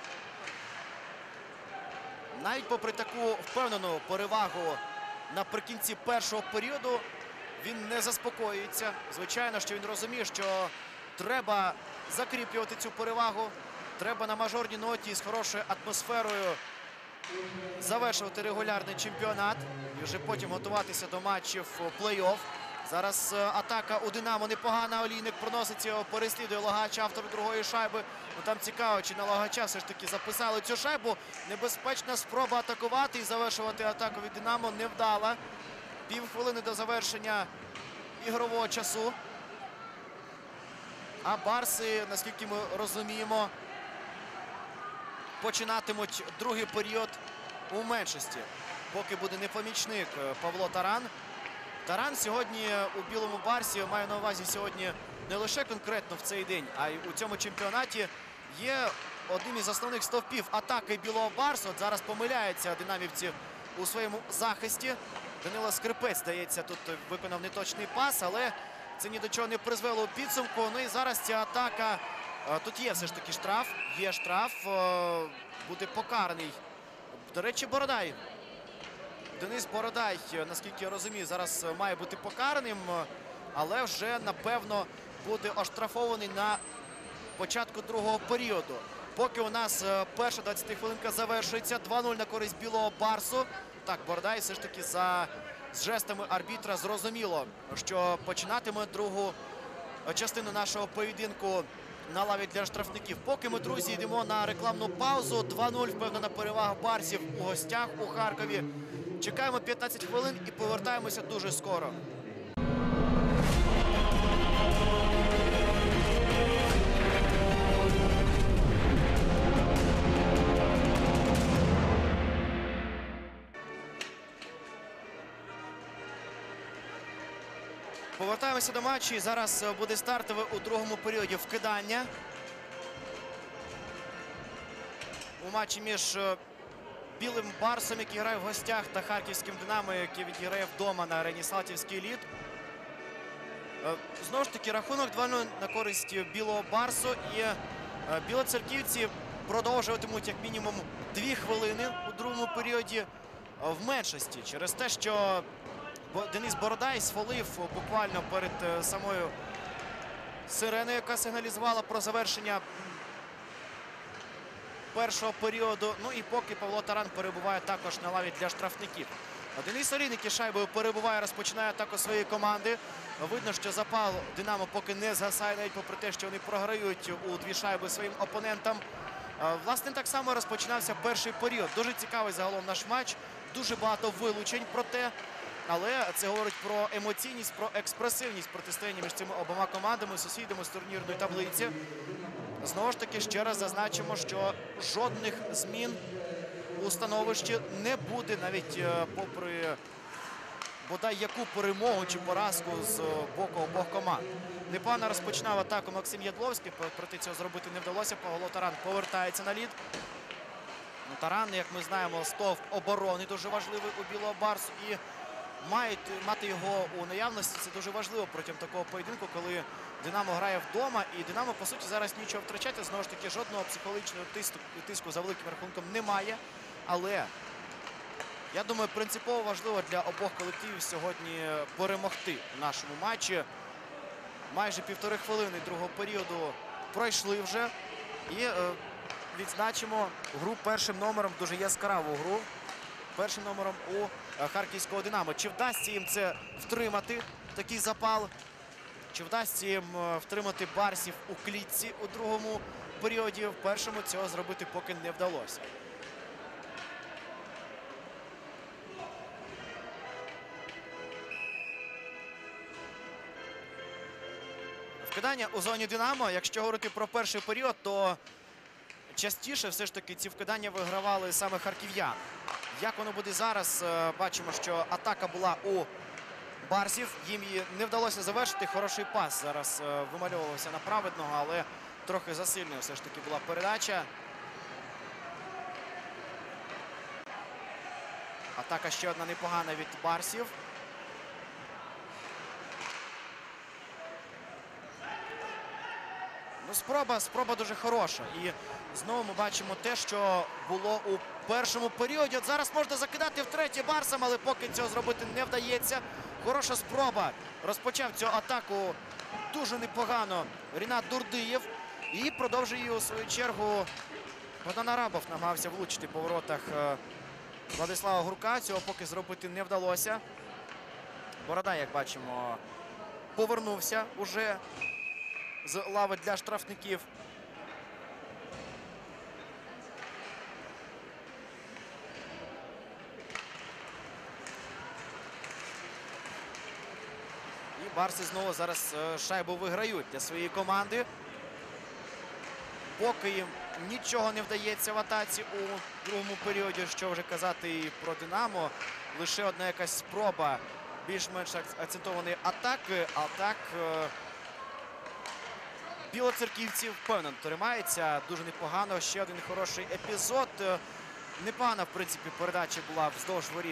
A: Навіть попри таку впевнену перевагу наприкінці першого періоду, він не заспокоюється. Звичайно, що він розуміє, що треба закріплювати цю перевагу. Треба на мажорній ноті з хорошою атмосферою завершувати регулярний чемпіонат і вже потім готуватися до матчів плей-офф. Зараз атака у Динамо непогана. Олійник проносить його, переслідує Лагач, автор другої шайби. Ну, там цікаво, чи на Лагача все ж таки записали цю шайбу. Небезпечна спроба атакувати і завершувати атаку від Динамо не вдала. Півхвилини до завершення ігрового часу. А барси, наскільки ми розуміємо, починатимуть другий період у меншості. Поки буде непомічник Павло Таран. Таран сьогодні у Білому Барсі, маю на увазі сьогодні не лише конкретно в цей день, а й у цьому чемпіонаті є одним із основних стовпів атаки Білого Барсу. От зараз помиляються динамівці у своєму захисті. Данило Скрипець, здається, тут виконав неточний пас, але це ні до чого не призвело у підсумку. Ну і зараз ця атака. Тут є все ж таки штраф. Є штраф. Буде покараний. До речі, Бородай. Денис Бородай, наскільки я розумію, зараз має бути покараним, але вже, напевно, буде оштрафований на початку другого періоду. Поки у нас перша двадцятихвилинка завершується. два нуль на користь Білого Барсу. Так, Бородай все ж таки за з жестами арбітра зрозуміло, що починатиме другу частину нашого поєдинку на лаві для штрафників. Поки ми, друзі, йдемо на рекламну паузу. два нуль, впевнена перевага барсів у гостях у Харкові. Чекаємо п'ятнадцять хвилин і повертаємося дуже скоро. Повертаємося до матчу. І зараз буде стартове у другому періоді вкидання. У матчі між Білим Барсом, який грає в гостях, та Харківським Динамо, який відіграє вдома на арені Салтівський лід. Знову ж таки, рахунок два нуль на користь Білого Барсу. І білоцерківці продовжуватимуть як мінімум дві хвилини у другому періоді в меншості. Через те, що Денис Бородай сфолив буквально перед самою сиреною, яка сигналізувала про завершення першого періоду. Ну і поки Павло Таран перебуває також на лаві для штрафників. Денис Олійник із шайбою перебуває, розпочинає атаку своєї команди. Видно, що запал Динамо поки не згасає, навіть попри те, що вони програють у дві шайби своїм опонентам. Власне, так само розпочинався перший період. Дуже цікавий загалом наш матч. Дуже багато вилучень, проте. Але це говорить про емоційність, про експресивність протистояння між цими обома командами, сусідами з турнірної таблиці. Знову ж таки, ще раз зазначимо, що жодних змін у становищі не буде, навіть попри бодай яку перемогу чи поразку з боку обох команд. Непогано розпочинав атаку Максим Ядловський, проти цього зробити не вдалося. Павло Таран повертається на лід. Ну, Таран, як ми знаємо, стовп оборони дуже важливий у Білого Барсу. І мають мати його у наявності. Це дуже важливо протягом такого поєдинку, коли Динамо грає вдома. І Динамо, по суті, зараз нічого втрачати. Знову ж таки, жодного психологічного тиску, тиску за великим рахунком немає. Але Я думаю, принципово важливо для обох колективів сьогодні перемогти в нашому матчі. Майже півтори хвилини другого періоду пройшли вже. І е, відзначимо гру першим номером, дуже яскраву гру. Першим номером у е, харківського «Динамо». Чи вдасться їм це втримати, такий запал? Чи вдасться їм е, втримати барсів у клітці у другому періоді? В першому цього зробити поки не вдалося. Вкидання у зоні «Динамо». Якщо говорити про перший період, то частіше все ж таки ці вкидання вигравали саме харків'яни. Як воно буде зараз? Бачимо, що атака була у барсів. Їм її не вдалося завершити. Хороший пас зараз вимальовувався на праведного, але трохи засильною все ж таки була передача. Атака ще одна непогана від барсів. Ну, спроба, спроба дуже хороша. І знову ми бачимо те, що було у першому періоді. От зараз можна закидати втретє барсам, але поки цього зробити не вдається. Хороша спроба. Розпочав цю атаку дуже непогано Рінат Дурдиєв. І продовжує її у свою чергу. Богдан Арабов намагався влучити по воротах Владислава Гурка. Цього поки зробити не вдалося. Борода, як бачимо, повернувся уже з лави для штрафників. І барси знову зараз шайбу виграють для своєї команди. Поки їм нічого не вдається в атаці у другому періоді, що вже казати і про «Динамо». Лише одна якась спроба більш-менш акцентованої атаки. А так білоцерківці впевнено тримається дуже непогано. Ще один хороший епізод. Непогана, в принципі, передача була вздовж воріт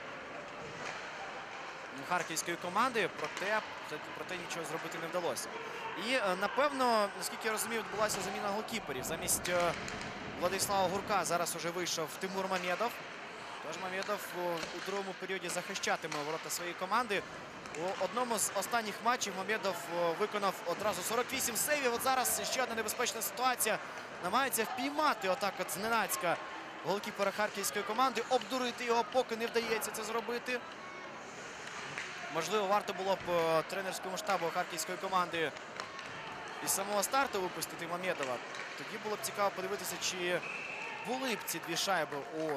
A: харківської команди, проте, проте нічого зробити не вдалося. І, напевно, наскільки я розумію, відбулася заміна голкіперів. Замість Владислава Гурка зараз уже вийшов Тимур Мамедов. Тож Мамедов у другому періоді захищатиме ворота своєї команди. У одному з останніх матчів Мамедов виконав одразу сорок вісім сейвів. От зараз ще одна небезпечна ситуація. Намагається впіймати отак от зненацька голкіпера харківської команди. Обдурити його, поки не вдається це зробити. Можливо, варто було б тренерському штабу харківської команди із самого старту випустити Мамедова. Тоді було б цікаво подивитися, чи були б ці дві шайби у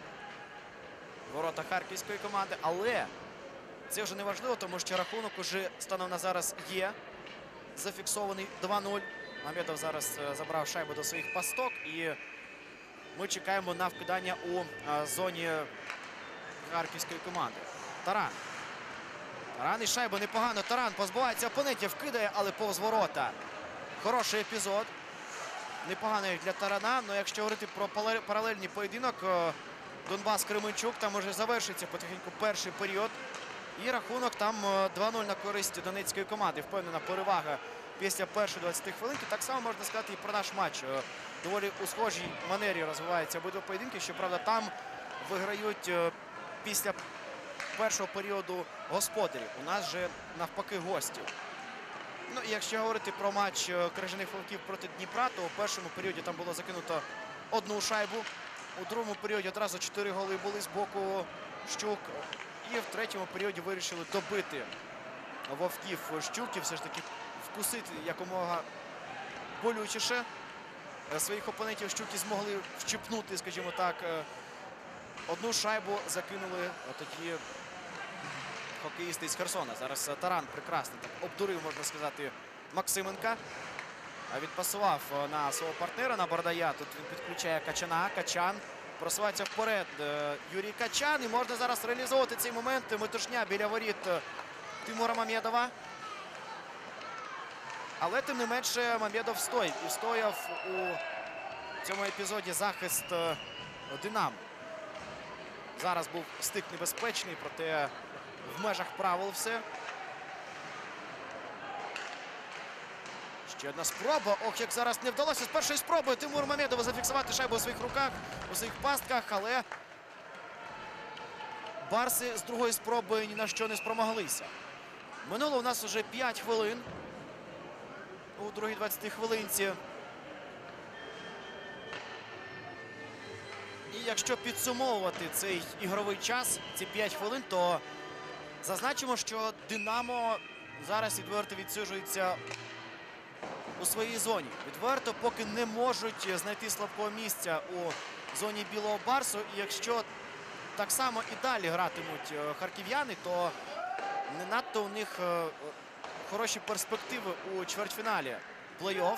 A: ворота харківської команди. Але це вже не важливо, тому що рахунок уже станом на зараз є. Зафіксований два нуль. Мамедов зараз забрав шайбу до своїх пасток. І ми чекаємо на вкидання у зоні харківської команди. Таран. Таран і шайба непогано. Таран позбувається опонентів, вкидає, але повз ворота. Хороший епізод. Непоганий для Тарана. Але якщо говорити про паралельний поєдинок, Донбас-Кременчук, там уже завершиться потихеньку перший період. І рахунок там два нуль на користь донецької команди. Впевнена перевага після першої двадцяти хвилинки. Так само можна сказати і про наш матч. Доволі у схожій манері розвиваються обидва поєдинки. Щоправда, там виграють після першого періоду господарів. У нас же навпаки гості. Ну і якщо говорити про матч Крижаних Вовків проти Дніпра, то у першому періоді там було закинуто одну шайбу. У другому періоді одразу чотири голи були з боку Щук. І в третьому періоді вирішили добити Вовків Щуки. Все ж таки вкусити якомога болючіше. Своїх опонентів Щуки змогли вчіпнути, скажімо так. Одну шайбу закинули тоді хокеїсти з Херсона. Зараз Таран прекрасно так обдурив, можна сказати, Максименка. Відпасував на свого партнера, на Бардая. Тут він підключає Качана. Качан просувається вперед. Юрій Качан. І можна зараз реалізовувати цей момент. Метушня біля воріт Тимура Мамедова. Але, тим не менше, Мамедов стоїв. І стояв у цьому епізоді захист «Динамо». Зараз був стик небезпечний, проте в межах правил все. Ще одна спроба. Ох, як зараз не вдалося з першої спроби Тимуру Мамедову зафіксувати шайбу у своїх руках, у своїх пастках, але барси з другої спроби ні на що не спромоглися. Минуло у нас вже п'ять хвилин у другій двадцятій хвилинці. І якщо підсумовувати цей ігровий час, ці п'ять хвилин, то зазначимо, що «Динамо» зараз відверто відсиджується у своїй зоні. Відверто поки не можуть знайти слабкого місця у зоні білого барсу. І якщо так само і далі гратимуть харків'яни, то не надто у них хороші перспективи у чвертьфіналі плей-офф.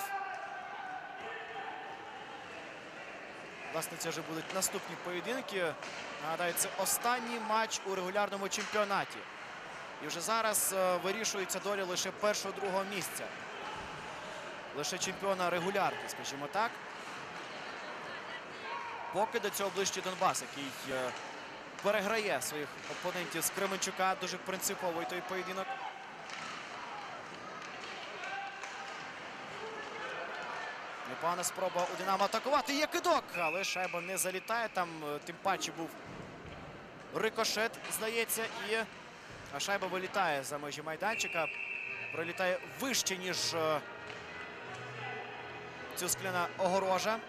A: Власне, це вже будуть наступні поєдинки. Нагадаю, це останній матч у регулярному чемпіонаті. І вже зараз вирішується доля лише першого-другого місця. Лише чемпіона регулярки, скажімо так. Поки до цього ближче Донбас, який переграє своїх опонентів з Кременчука. Дуже принциповий той поєдинок. Непогана спроба у «Динамо» атакувати. Є кидок, але шайба не залітає. Там тим паче був рикошет, здається, і шайба вилітає за межі майданчика. Пролітає вище, ніж цю скляна огорожа.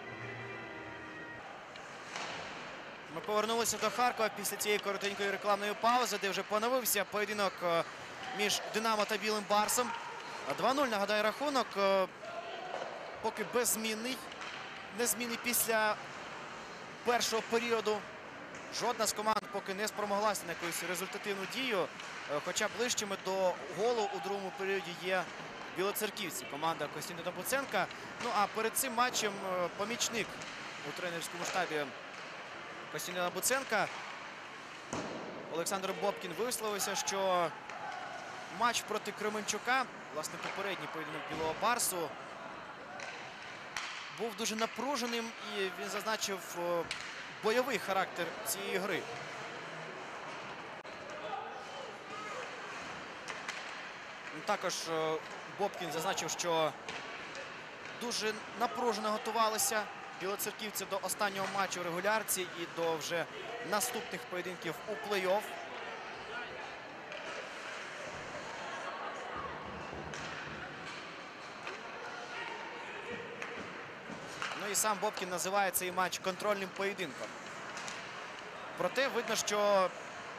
A: Ми повернулися до Харкова після цієї коротенької рекламної паузи, де вже поновився поєдинок між «Динамо» та «Білим барсом». два нуль, нагадаю, рахунок. Поки беззмінний. Незмінний після першого періоду. Жодна з команд поки не спромоглася на якусь результативну дію. Хоча ближчими до голу у другому періоді є білоцерківці, команда Костянтина Буценка. Ну а перед цим матчем помічник у тренерському штабі Костянтина Буценка Олександр Бобкін висловився, що матч проти Кременчука, власне, попередній поєдинок білого барсу, був дуже напруженим, і він зазначив бойовий характер цієї гри. Також Бобкін зазначив, що дуже напружено готувалися білоцерківці до останнього матчу в регулярці і до вже наступних поєдинків у плей-офф. Ну і сам Бобкін називає цей матч контрольним поєдинком. Проте видно, що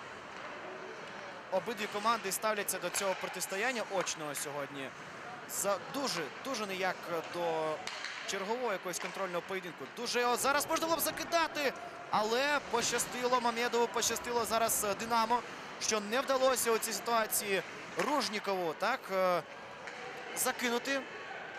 A: обидві команди ставляться до цього протистояння очного сьогодні за дуже, дуже ніяк до чергового якогось контрольного поєдинку. Дуже о, зараз можна було б закидати, але пощастило Мамедову, пощастило зараз «Динамо», що не вдалося у цій ситуації Ружнікову так закинути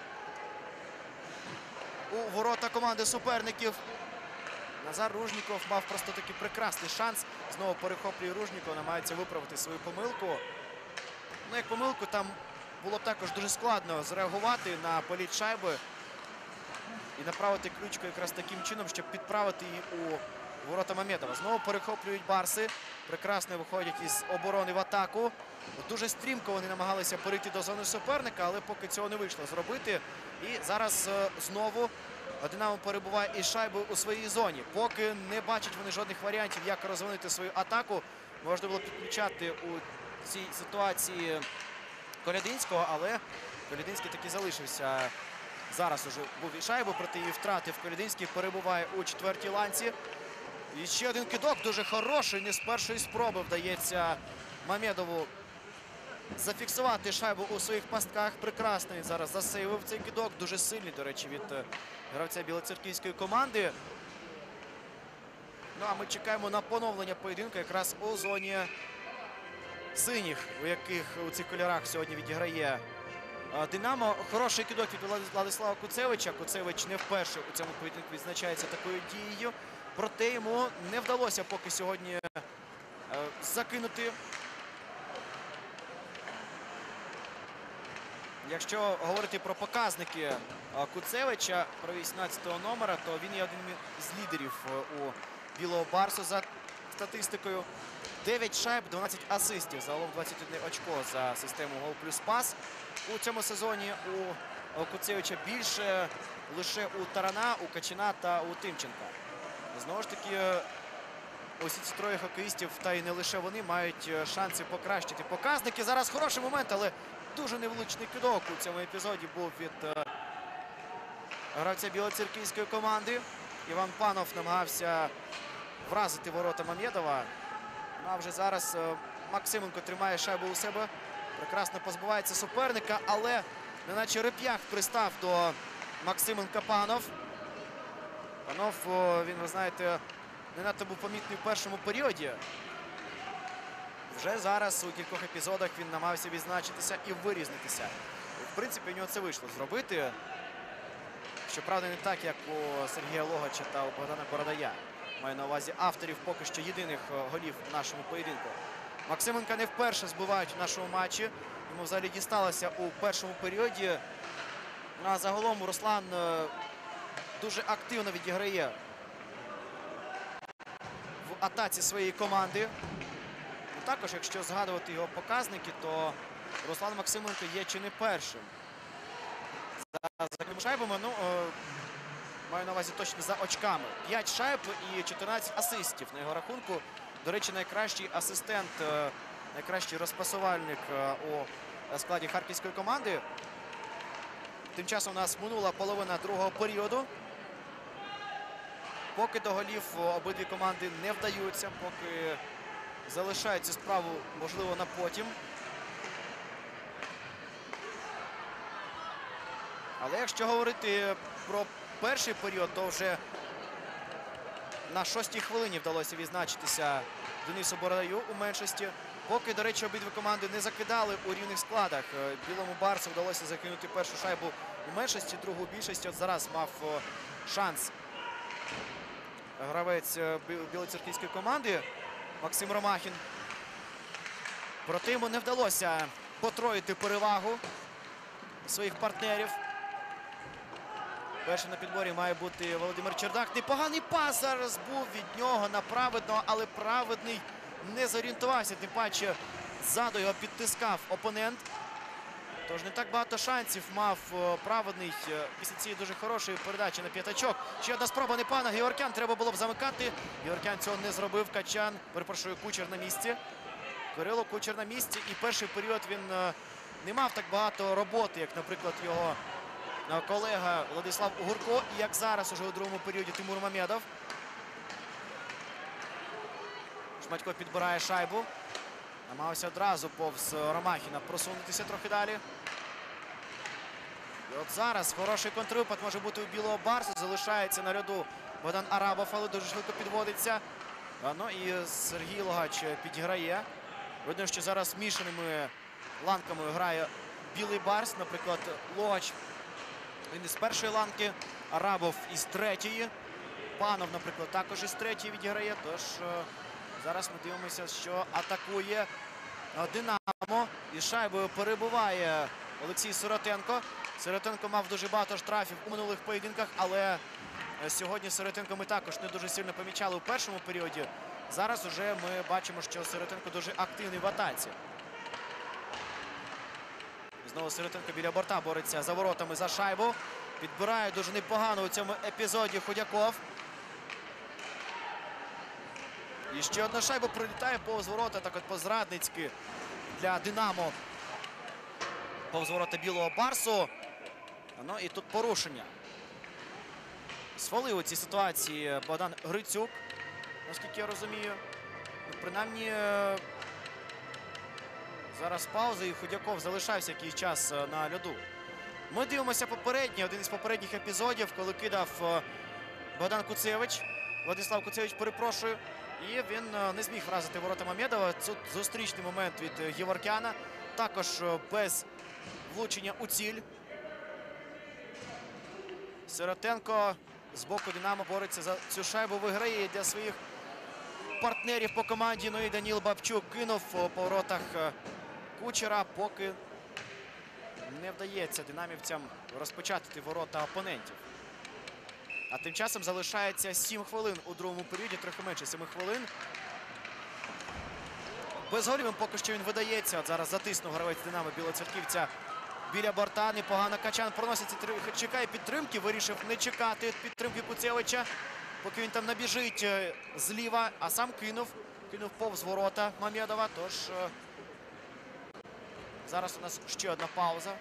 A: у ворота команди суперників. Назар Ружніков мав просто такий прекрасний шанс. Знову перехоплює Ружніков, намагається виправити свою помилку. Ну, як помилку, там було також дуже складно зреагувати на політ шайби і направити ключку якраз таким чином, щоб підправити її у ворота Мамедова. Знову перехоплюють барси. Прекрасно виходять із оборони в атаку. Дуже стрімко вони намагалися перейти до зони суперника, але поки цього не вийшло зробити. І зараз знову «Динамо» перебуває із шайбою у своїй зоні. Поки не бачать вони жодних варіантів, як розвинути свою атаку. Можна було підключати у цій ситуації Колядинського, але Колядинський таки залишився. Зараз уже був і шайбу, проти її втратив. Колядинський перебуває у четвертій ланці. І ще один кидок, дуже хороший. Не з першої спроби вдається Мамедову зафіксувати шайбу у своїх пастках. Прекрасно він зараз засейвив цей кидок. Дуже сильний, до речі, від гравця білоцерківської команди. Ну, а ми чекаємо на поновлення поєдинку якраз у зоні синіх, у яких у цих кольорах сьогодні відіграє «Динамо». Хороший кидок від Владислава Куцевича. Куцевич не вперше у цьому поєдинку відзначається такою дією. Проте йому не вдалося поки сьогодні закинути. Якщо говорити про показники Куцевича, про вісімнадцятого номера, то він є одним з лідерів у білого барсу за статистикою. дев'ять шайб, дванадцять асистів, загалом двадцять одне очко за систему гол плюс пас. У цьому сезоні у Куцевича більше лише у Тарана, у Качина та у Тимченка. Знову ж таки, усі ці троє хокеїстів, та й не лише вони, мають шанси покращити показники. Зараз хороший момент, але дуже невлучний кидок у цьому епізоді був від е, гравця білоцерківської команди. Іван Панов намагався вразити ворота Мамєдова. Ну, а вже зараз е, Максименко тримає шайбу у себе. Прекрасно позбувається суперника, але неначе реп'ях пристав до Максименка Панов. Панов, о, він, ви знаєте, не надто був помітний в першому періоді. Вже зараз у кількох епізодах він намагався відзначитися і вирізнитися. В принципі, у нього це вийшло зробити. Щоправда, не так, як у Сергія Логача та у Богдана Бородая. Маю на увазі авторів поки що єдиних голів в нашому поєдинку. Максименка не вперше збивають в нашому матчі. Йому взагалі дісталося у першому періоді. А загалом Руслан дуже активно відіграє в атаці своєї команди. Також, якщо згадувати його показники, то Руслан Максименко є чи не першим. За закритими шайбами, ну, е, маю на увазі точно за очками. п'ять шайб і чотирнадцять асистів на його рахунку. До речі, найкращий асистент, е, найкращий розпасувальник е, у складі харківської команди. Тим часом у нас минула половина другого періоду. Поки до голів обидві команди не вдаються, поки залишають цю справу, можливо, на потім. Але якщо говорити про перший період, то вже на шостій хвилині вдалося відзначитися Денису Бородаю у меншості. Поки, до речі, обидві команди не закидали у рівних складах. Білому Барсу вдалося закинути першу шайбу у меншості, другу у більшості. От зараз мав шанс гравець білоцерківської команди Максим Ромахін. Проте йому не вдалося потроїти перевагу своїх партнерів. Першим на підборі має бути Володимир Чердак. Непоганий пас зараз був від нього на Праведного, але Праведний не зорієнтувався. Тим паче ззаду його підтискав опонент. Тож не так багато шансів мав Праведний після цієї дуже хорошої передачі на п'ятачок. Ще одна спроба непогана. Георгян треба було б замикати. Георгян цього не зробив. Качан, перепрошую, Кучер на місці. Кирило Кучер на місці. І перший період він не мав так багато роботи, як, наприклад, його колега Владислав Угурко. І як зараз уже у другому періоді Тимур Мамєдов. Шматько підбирає шайбу. Намагався одразу повз Ромахіна просунутися трохи далі. І от зараз хороший контрвипад може бути у Білого Барсу. Залишається на ряду Богдан Арабов, але дуже швидко підводиться. Ну і Сергій Логач підіграє. Видно, що зараз мішаними ланками грає Білий Барс. Наприклад, Логач він із першої ланки, Арабов із третьої. Панов, наприклад, також із третьої відіграє. Тож зараз ми дивимося, що атакує Динамо. І шайбою перебуває Олексій Сиротенко. Сиротенко мав дуже багато штрафів у минулих поєдинках, але сьогодні Сиротенко ми також не дуже сильно помічали у першому періоді. Зараз уже ми бачимо, що Сиротенко дуже активний в атаці. Знову Сиротенко біля борта бореться за воротами за шайбу. Підбирає дуже непогано у цьому епізоді Худяков. І ще одна шайба пролітає повз ворота, так от по-зрадницьки для Динамо. Повз ворота Білого Барсу. Ну і тут порушення. Свалив у цій ситуації Богдан Грицюк, наскільки я розумію. Ну, принаймні, зараз пауза і Худяков залишався якийсь час на льоду. Ми дивимося попередній, один із попередніх епізодів, коли кидав Богдан Куцевич. Владислав Куцевич, перепрошую. І він не зміг вразити ворота Мамєдова. Тут зустрічний момент від Геворкяна. Також без влучення у ціль. Сиротенко з боку Динамо бореться за цю шайбу. Виграє для своїх партнерів по команді. Ну і Даніл Бабчук кинув по воротах Кучера, поки не вдається динамівцям розпочати ворота опонентів. А тим часом залишається сім хвилин у другому періоді, трохи менше семи хвилин. Без голів поки що він видається. От зараз затиснув гравець Динамо білоцерківця біля борта. Непогано Качан проноситься, чекає підтримки, вирішив не чекати підтримки Куцевича. поки він там набіжить е, зліва, а сам кинув. Кинув повз ворота Мамедова. Тож е, зараз у нас ще одна пауза.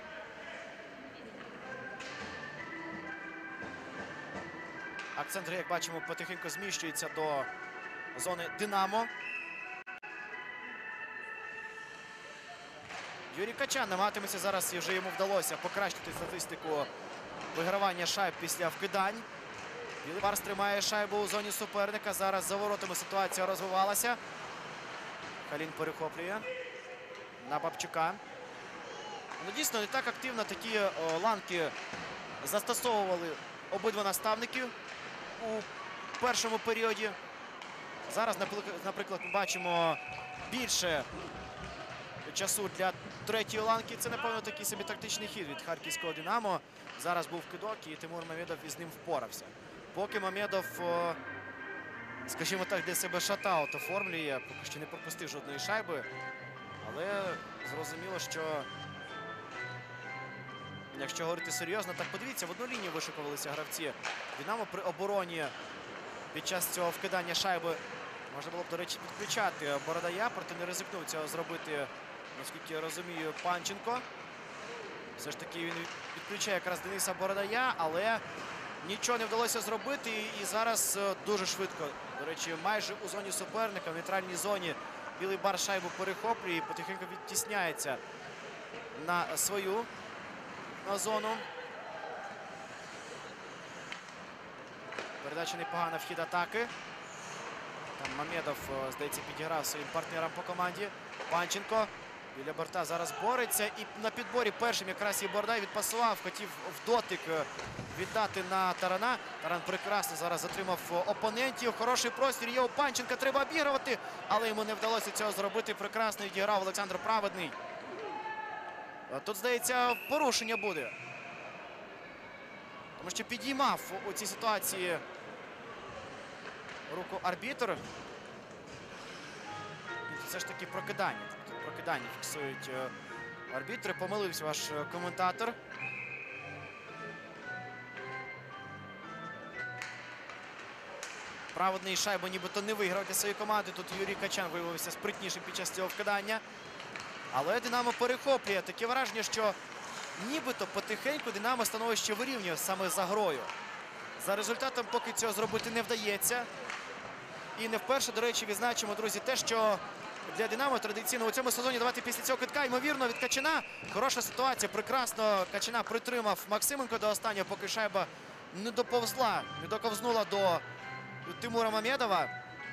A: Акцент, як бачимо, потихеньку зміщується до зони Динамо. Юрій Качан намагатиметься зараз, і вже йому вдалося покращити статистику вигравання шайб після вкидань. Білий Барс тримає шайбу у зоні суперника. Зараз за воротами ситуація розвивалася. Халін перехоплює на Бабчука. Ну, дійсно, не так активно такі о, ланки застосовували обидва наставники у першому періоді. Зараз, наприклад, ми бачимо більше часу для третьої ланки. Це, напевно, такий собі тактичний хід від харківського Динамо. Зараз був кидок, і Тимур Мамедов із ним впорався. Поки Мамедов, скажімо так, для себе шатаут оформлює, поки що не пропустив жодної шайби. Але зрозуміло, що якщо говорити серйозно, так подивіться, в одну лінію вишикувалися гравці Динамо при обороні під час цього вкидання шайби. Можна було б, до речі, підключати Бородая, проте не ризикнув цього зробити, наскільки я розумію, Панченко. Все ж таки він підключає якраз Дениса Бородая, але нічого не вдалося зробити. І зараз дуже швидко, до речі, майже у зоні суперника, в нейтральній зоні, Білий Барс шайбу перехоплює і потихеньку відтісняється на свою на зону. Передача непогана, вхід атаки. Там Мамедов, здається, підіграв своїм партнерам по команді. Панченко біля борта зараз бореться. І на підборі першим якраз і Бордай відпасував. Хотів в дотик віддати на Тарана. Таран прекрасно зараз затримав опонентів. Хороший простір є у Панченка. Треба обігрувати. Але йому не вдалося цього зробити. Прекрасно відіграв Олександр Праведний. Тут, здається, порушення буде. Тому що підіймав у цій ситуації руку арбітр. І все ж таки прокидання. Тут прокидання фіксують арбітри. Помилився ваш коментатор. Праведний шайбу нібито не виграв для своєї команди. Тут Юрій Качан виявився спритнішим під час цього вкидання. Але Динамо перехоплює. Таке враження, що нібито потихеньку Динамо становище вирівнює саме за грою. За результатом поки цього зробити не вдається. І не вперше, до речі, відзначимо, друзі, те, що для Динамо традиційно у цьому сезоні, давайте після цього кидка, ймовірно, від Качана. Хороша ситуація, прекрасно Качана притримав Максименко до останнього, поки шайба не доповзла, не доковзнула до Тимура Мамедова.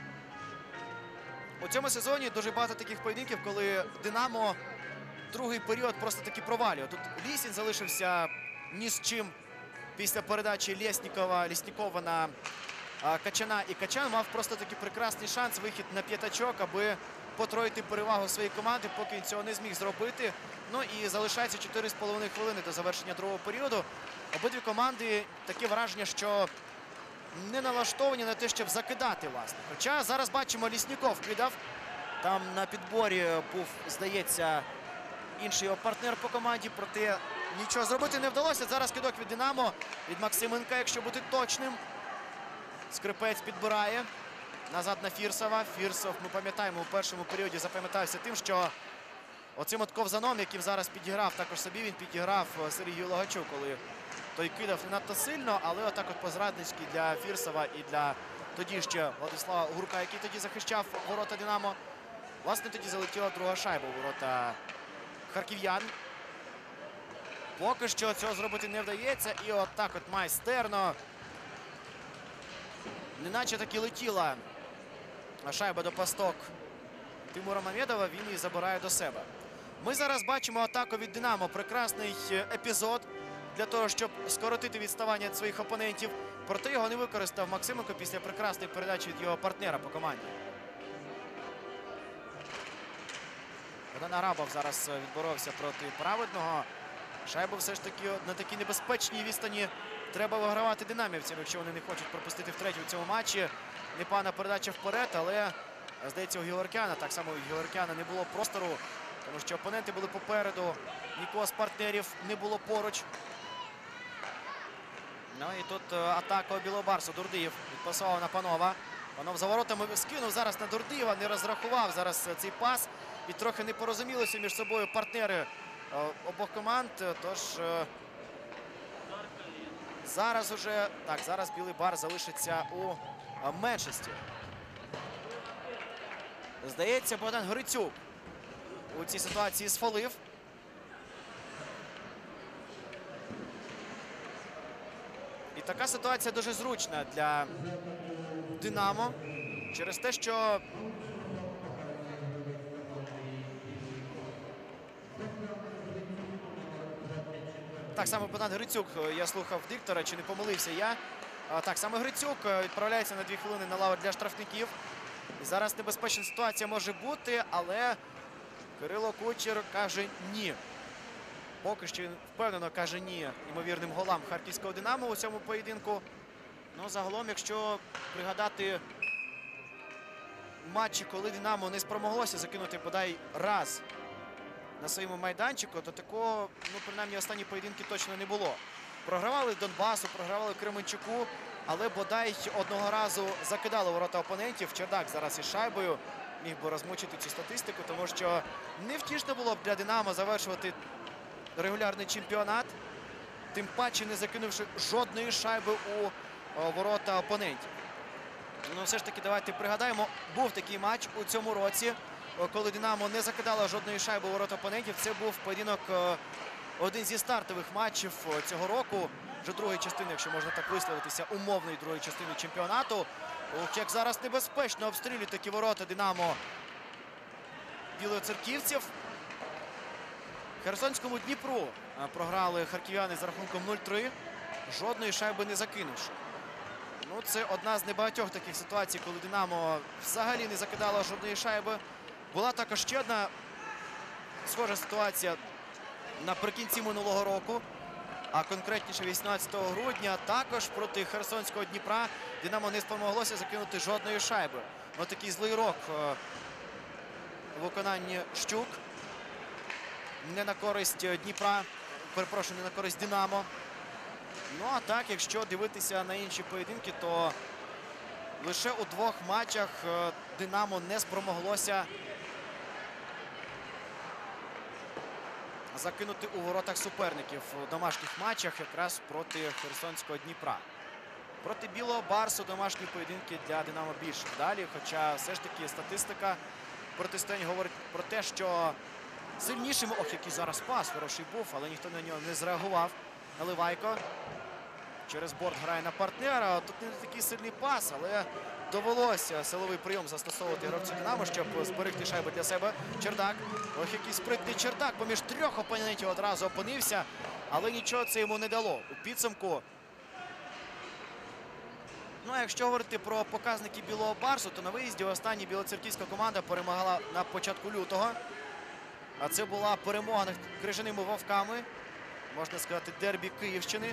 A: У цьому сезоні дуже багато таких поєдинків, коли Динамо другий період просто таки провалює. Тут Лісін залишився ні з чим після передачі Лєснікова, Ліснікова на а, Качана. І Качан мав просто таки прекрасний шанс, вихід на п'ятачок, аби потроїти перевагу своєї команди, поки він цього не зміг зробити. Ну і залишається чотири з половиною хвилини до завершення другого періоду. Обидві команди таке враження, що не налаштовані на те, щоб закидати, власне. Хоча зараз бачимо, Лісніков кидав. Там на підборі був, здається, інший його партнер по команді, проте нічого зробити не вдалося. Зараз кидок від Динамо, від Максименка, якщо бути точним. Скрипець підбирає. Назад на Фірсова. Фірсов, ми пам'ятаємо, у першому періоді запам'ятався тим, що оцим от ковзаном, яким зараз підіграв, також собі він підіграв Сергію Лагачу, коли той кидав не надто сильно, але отак от по-зрадницьки для Фірсова і для тоді ще Владислава Гурка, який тоді захищав ворота Динамо. Власне, тоді залетіла друга шайба у ворота харків'ян. Поки що цього зробити не вдається. І отак от майстерно, неначе таки летіла шайба до пасток Тимура Мамедова, він її забирає до себе. Ми зараз бачимо атаку від Динамо. Прекрасний епізод для того, щоб скоротити відставання від своїх опонентів. Проте його не використав Максименко після прекрасної передачі від його партнера по команді. Богдан Арабов зараз відборовся проти Праведного. Шайбу все ж таки на такій небезпечній відстані треба вигравати динамівцям, якщо вони не хочуть пропустити втретє в цьому матчі. Непогана передача вперед, але, здається, у Георгяна, так само у Георгяна не було простору, тому що опоненти були попереду, нікого з партнерів не було поруч. Ну і тут е, атака Білого Барсу. Дурдиєв відпасував на Панова. Панов за воротами скинув зараз на Дурдиєва, не розрахував зараз е, цей пас. І трохи не порозумілися між собою партнери е, обох команд. Тож е, зараз уже, так, зараз Білий Барс залишиться у е, меншості. Здається, Богдан Грицюк у цій ситуації сфалив. І така ситуація дуже зручна для Динамо через те, що так само Богдан Грицюк, я слухав диктора, чи не помилився я. Так, саме Грицюк відправляється на дві хвилини на лаву для штрафників. І зараз небезпечна ситуація може бути, але Кирило Кучер каже ні. Поки що він впевнено каже ні ймовірним голам харківського Динамо у цьому поєдинку. Ну, загалом, якщо пригадати матчі, коли Динамо не спромоглося закинути бодай раз на своєму майданчику, то такого, ну, принаймні, останні поєдинки точно не було. Програвали Донбасу, програвали Кременчуку, але бодай одного разу закидали ворота опонентів. Чердак зараз із шайбою міг би розмучити цю статистику, тому що невтішно було б для Динамо завершувати регулярний чемпіонат, тим паче не закинувши жодної шайби у о, ворота опонентів. Ну, все ж таки, давайте пригадаємо, був такий матч у цьому році, коли Динамо не закидало жодної шайби у ворота опонентів. Це був поєдинок, один зі стартових матчів цього року, вже другої частини, якщо можна так висловитися, умовної другої частини чемпіонату. Ох, як зараз небезпечно обстрілюють такі ворота Динамо білоцерківців. Херсонському Дніпру програли харків'яни за рахунком нуль три, жодної шайби не закинувши. Ну, це одна з небагатьох таких ситуацій, коли Динамо взагалі не закидало жодної шайби. Була також ще одна схожа ситуація наприкінці минулого року, а конкретніше вісімнадцятого грудня, також проти Херсонського Дніпра Динамо не спромоглося закинути жодної шайби. Ось такий злий рок у виконанні Щук. Не на користь Дніпра, перепрошую, не на користь Динамо. Ну, а так, якщо дивитися на інші поєдинки, то лише у двох матчах Динамо не спромоглося закинути у воротах суперників у домашніх матчах якраз проти Херсонського Дніпра. Проти Білого Барсу домашні поєдинки для Динамо більше вдалі, хоча все ж таки статистика протистоянь говорить про те, що сильнішим, ох, який зараз пас, хороший був, але ніхто на нього не зреагував. Наливайко через борт грає на партнера. Тут не такий сильний пас, але довелося силовий прийом застосовувати гравцю Динамо, щоб зберегти шайбу для себе. Чердак. Ох, який спритний Чердак. Поміж трьох опонентів одразу опинився, але нічого це йому не дало. У підсумку. Ну, а якщо говорити про показники Білого Барсу, то на виїзді остання білоцерківська команда перемагала на початку лютого. А це була перемога над крижаними вовками. Можна сказати, дербі Київщини.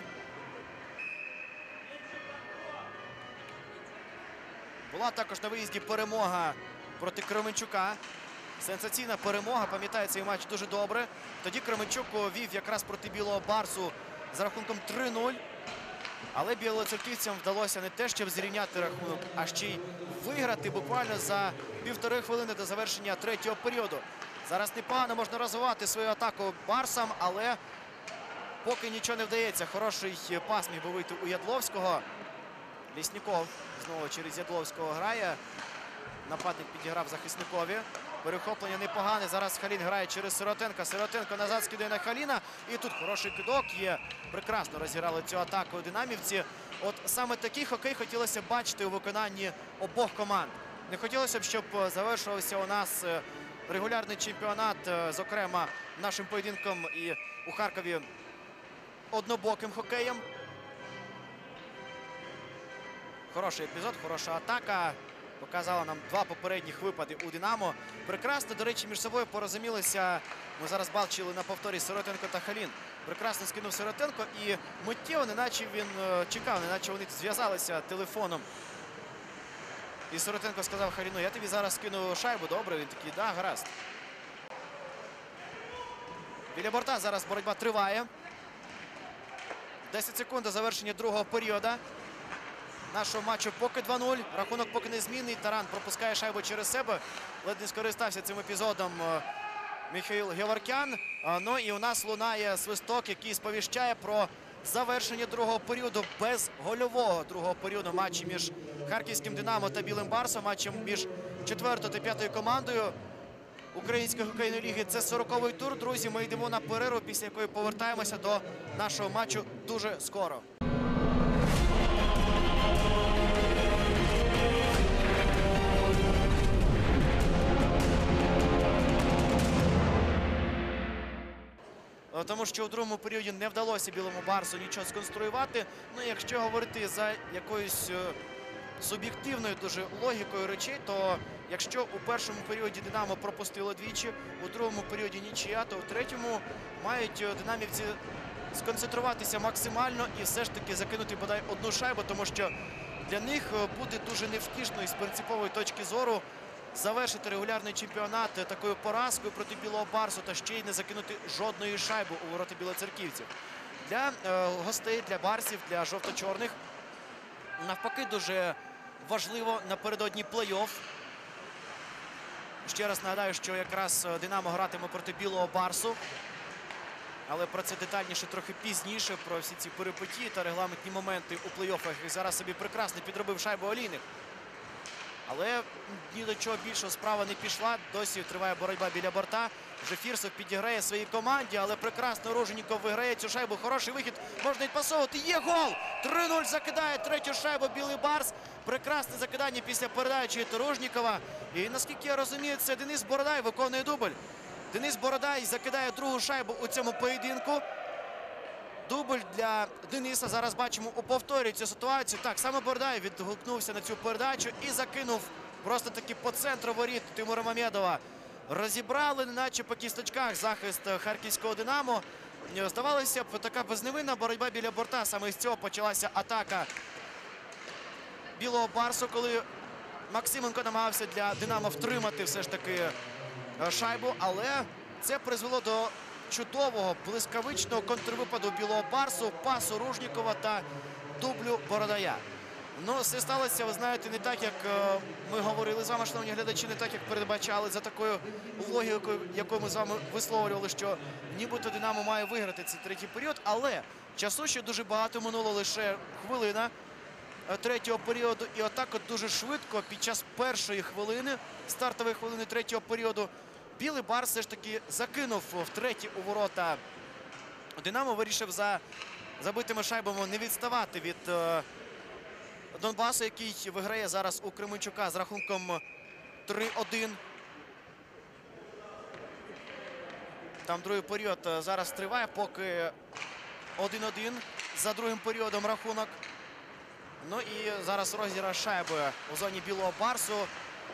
A: Була також на виїзді перемога проти Кременчука. Сенсаційна перемога, пам'ятаю цей матч дуже добре. Тоді Кременчук вів якраз проти Білого Барсу за рахунком три нуль. Але білоцерківцям вдалося не те, щоб зрівняти рахунок, а ще й виграти буквально за півтори хвилини до завершення третього періоду. Зараз непогано можна розвивати свою атаку Барсам, але поки нічого не вдається. Хороший пас міг би вийти у Ядловського. Лісніков знову через Ядловського грає. Нападник підіграв захисникові. Перехоплення непогане. Зараз Халін грає через Сиротенка. Сиротенко назад скидає на Халіна. І тут хороший кидок є. Прекрасно розіграли цю атаку динамівці. От саме такий хокей хотілося б бачити у виконанні обох команд. Не хотілося б, щоб завершувався у нас регулярний чемпіонат, зокрема, нашим поєдинком і у Харкові однобоким хокеєм. Хороший епізод, хороша атака. Показала нам два попередніх випади у Динамо. Прекрасно, до речі, між собою порозумілися. Ми зараз бачили на повторі Сиротенко та Халін. Прекрасно скинув Сиротенко і миттєво, неначе він чекав, неначе вони зв'язалися телефоном. І Сиротенко сказав Халіну: я тобі зараз скину шайбу, добре? Він такий: да, гаразд. Біля борта зараз боротьба триває. десять секунд до завершення другого періоду. Нашого матчу поки два нуль. Рахунок поки незмінний. Таран пропускає шайбу через себе. Ледь не скористався цим епізодом Михаїл Геворкян. Ну і у нас лунає свисток, який сповіщає про завершення другого періоду, без гольового другого періоду матчі між Харківським Динамо та Білим Барсом. Матчем між четвертою та п'ятою командою Української хокейної ліги. Це сороковий тур. Друзі, ми йдемо на перерву, після якої повертаємося до нашого матчу дуже скоро. Тому що у другому періоді не вдалося Білому Барсу нічого сконструювати. Ну, якщо говорити за якоюсь суб'єктивною дуже логікою речей, то якщо у першому періоді Динамо пропустило двічі, у другому періоді нічия, то в третьому мають динамівці сконцентруватися максимально і все ж таки закинути бодай одну шайбу, тому що для них буде дуже невтішно із принципової точки зору завершити регулярний чемпіонат такою поразкою проти Білого Барсу та ще й не закинути жодної шайби у ворота білоцерківців. Для е, гостей, для барсів, для жовто-чорних навпаки дуже важливо напередодні плей-офф. Ще раз нагадаю, що якраз Динамо гратиме проти Білого Барсу. Але про це детальніше трохи пізніше, про всі ці перипетії та регламентні моменти у плей-оффах. І зараз собі прекрасно підробив шайбу Олійник. Але ні до чого більшого справа не пішла. Досі триває боротьба біля борта. Вже Фірсов підіграє своїй команді, але прекрасно Руженіков виграє цю шайбу. Хороший вихід, можна відпасовувати. Є гол! три нуль закидає третю шайбу Білий Барс. Прекрасне закидання після передачі від Руженікова. І наскільки я розумію, це Денис Бородай виконує дубль. Денис Бородай закидає другу шайбу у цьому поєдинку. Дубль для Дениса. Зараз бачимо у повторі цю ситуацію. Так, саме Бородай відгукнувся на цю передачу і закинув просто таки по центру воріт Тимура Мамедова. Розібрали, неначе по кісточках, захист харківського Динамо. Здавалося б, така безневинна боротьба біля борта. Саме з цього почалася атака Білого Барсу, коли Максименко намагався для Динамо втримати все ж таки шайбу. Але це призвело до чудового, блискавичного контрвипаду Білого Барсу, пасу Ружнікова та дублю Бородая. Ну, все сталося, ви знаєте, не так, як е, ми говорили з вами, шановні глядачі, не так, як передбачали, за такою логікою, яку ми з вами висловлювали, що нібито Динамо має виграти цей третій період. Але часу ще дуже багато, минуло лише хвилина е, третього періоду. І отак от дуже швидко, під час першої хвилини, стартової хвилини третього періоду, Білий Барс все ж таки закинув втретє у ворота Динамо. Вирішив за забитими шайбами не відставати від е, Донбасу, який виграє зараз у Кременчука з рахунком три один. Там другий період зараз триває, поки один один за другим періодом рахунок. Ну і зараз розіграш шайби у зоні Білого Барсу.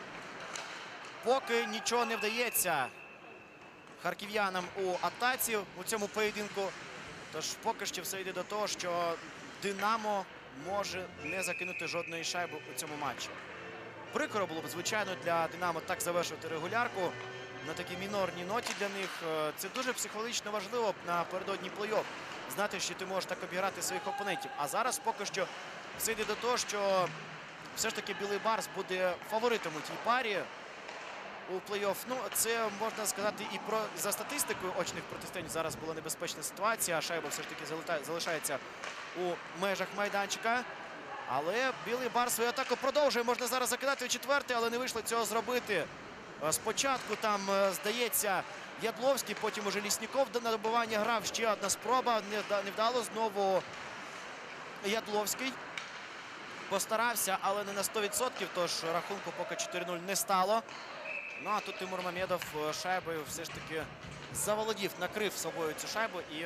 A: Поки нічого не вдається харків'янам у атаці у цьому поєдинку. Тож поки що все йде до того, що Динамо може не закинути жодної шайби у цьому матчі. Прикро було б, звичайно, для Динамо так завершувати регулярку на такій мінорній ноті для них. Це дуже психологічно важливо напередодні плей-офф. Знати, що ти можеш так обіграти своїх опонентів. А зараз поки що все йде до того, що все ж таки Білий Барс буде фаворитом у тій парі у плей-офф. Ну, це можна сказати і про за статистикою очних протистоянь. Зараз була небезпечна ситуація. Шайба все ж таки залишається у межах майданчика. Але Білий Барс свою атаку продовжує. Можна зараз закидати у четвертий, але не вийшло цього зробити. Спочатку там, здається, Ядловський, потім уже Лісніков на добивання грав. Ще одна спроба. Невдало знову Ядловський. Постарався, але не на сто відсотків, тож рахунку поки чотири нуль не стало. Ну, а тут Тимур Мамедов шайбою все ж таки заволодів, накрив собою цю шайбу і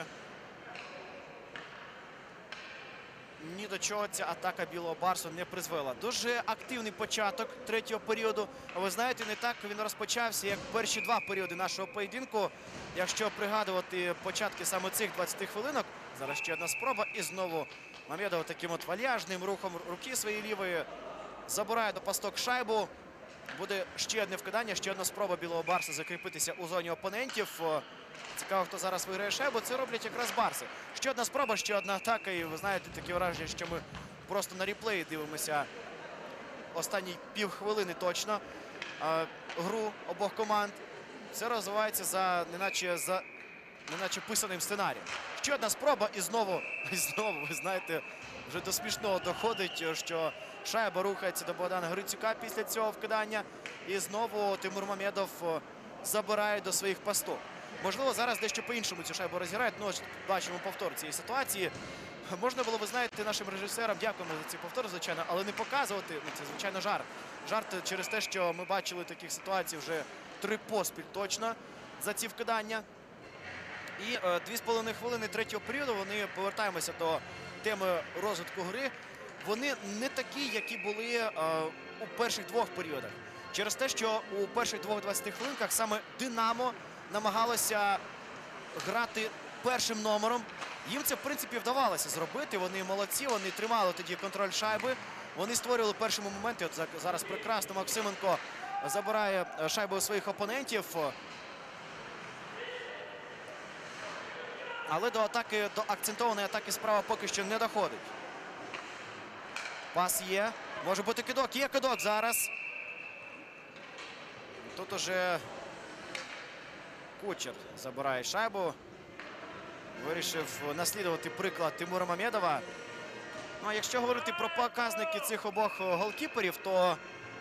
A: ні до чого ця атака Білого Барсу не призвела. Дуже активний початок третього періоду. Ви знаєте, не так він розпочався, як перші два періоди нашого поєдинку. Якщо пригадувати початки саме цих двадцяти хвилинок, зараз ще одна спроба. І знову Мамедов таким от вальяжним рухом руки своєї лівої забирає до пасток шайбу. Буде ще одне вкидання, ще одна спроба білого барса закріпитися у зоні опонентів. Цікаво, хто зараз виграє шайбу. Це роблять якраз барси. Ще одна спроба, ще одна атака. І ви знаєте, таке враження, що ми просто на реплеї дивимося останні півхвилини точно гру обох команд. Це розвивається за неначе, за неначе писаним сценарієм. Ще одна спроба і знову, і знову, ви знаєте, вже до смішного доходить, що шайба рухається до Богдана Грицюка після цього вкидання. І знову Тимур Мамедов забирає до своїх постів. Можливо, зараз дещо по-іншому цю шайбу розіграють. Ну, бачимо повтор цієї ситуації. Можна було, ви знаєте, нашим режисерам, дякуємо за ці повтори, звичайно, але не показувати. Ну, це, звичайно, жарт. Жарт через те, що ми бачили таких ситуацій вже три поспіль точно за ці вкидання. І е, дві з половиною хвилини третього періоду, вони, повертаємося до теми розвитку гри, вони не такі, які були е, у перших двох періодах. Через те, що у перших двох двадцяти хвилинках саме Динамо намагалося грати першим номером. Їм це, в принципі, вдавалося зробити. Вони молодці, вони тримали тоді контроль шайби. Вони створювали першому моменті. От зараз прекрасно Максименко забирає шайбу у своїх опонентів. Але до атаки, до акцентованої атаки справа поки що не доходить. Пас є. Може бути кидок. Є кидок зараз. Тут уже Кучер забирає шайбу. Вирішив наслідувати приклад Тимура Мамедова. Ну, а якщо говорити про показники цих обох голкіперів, то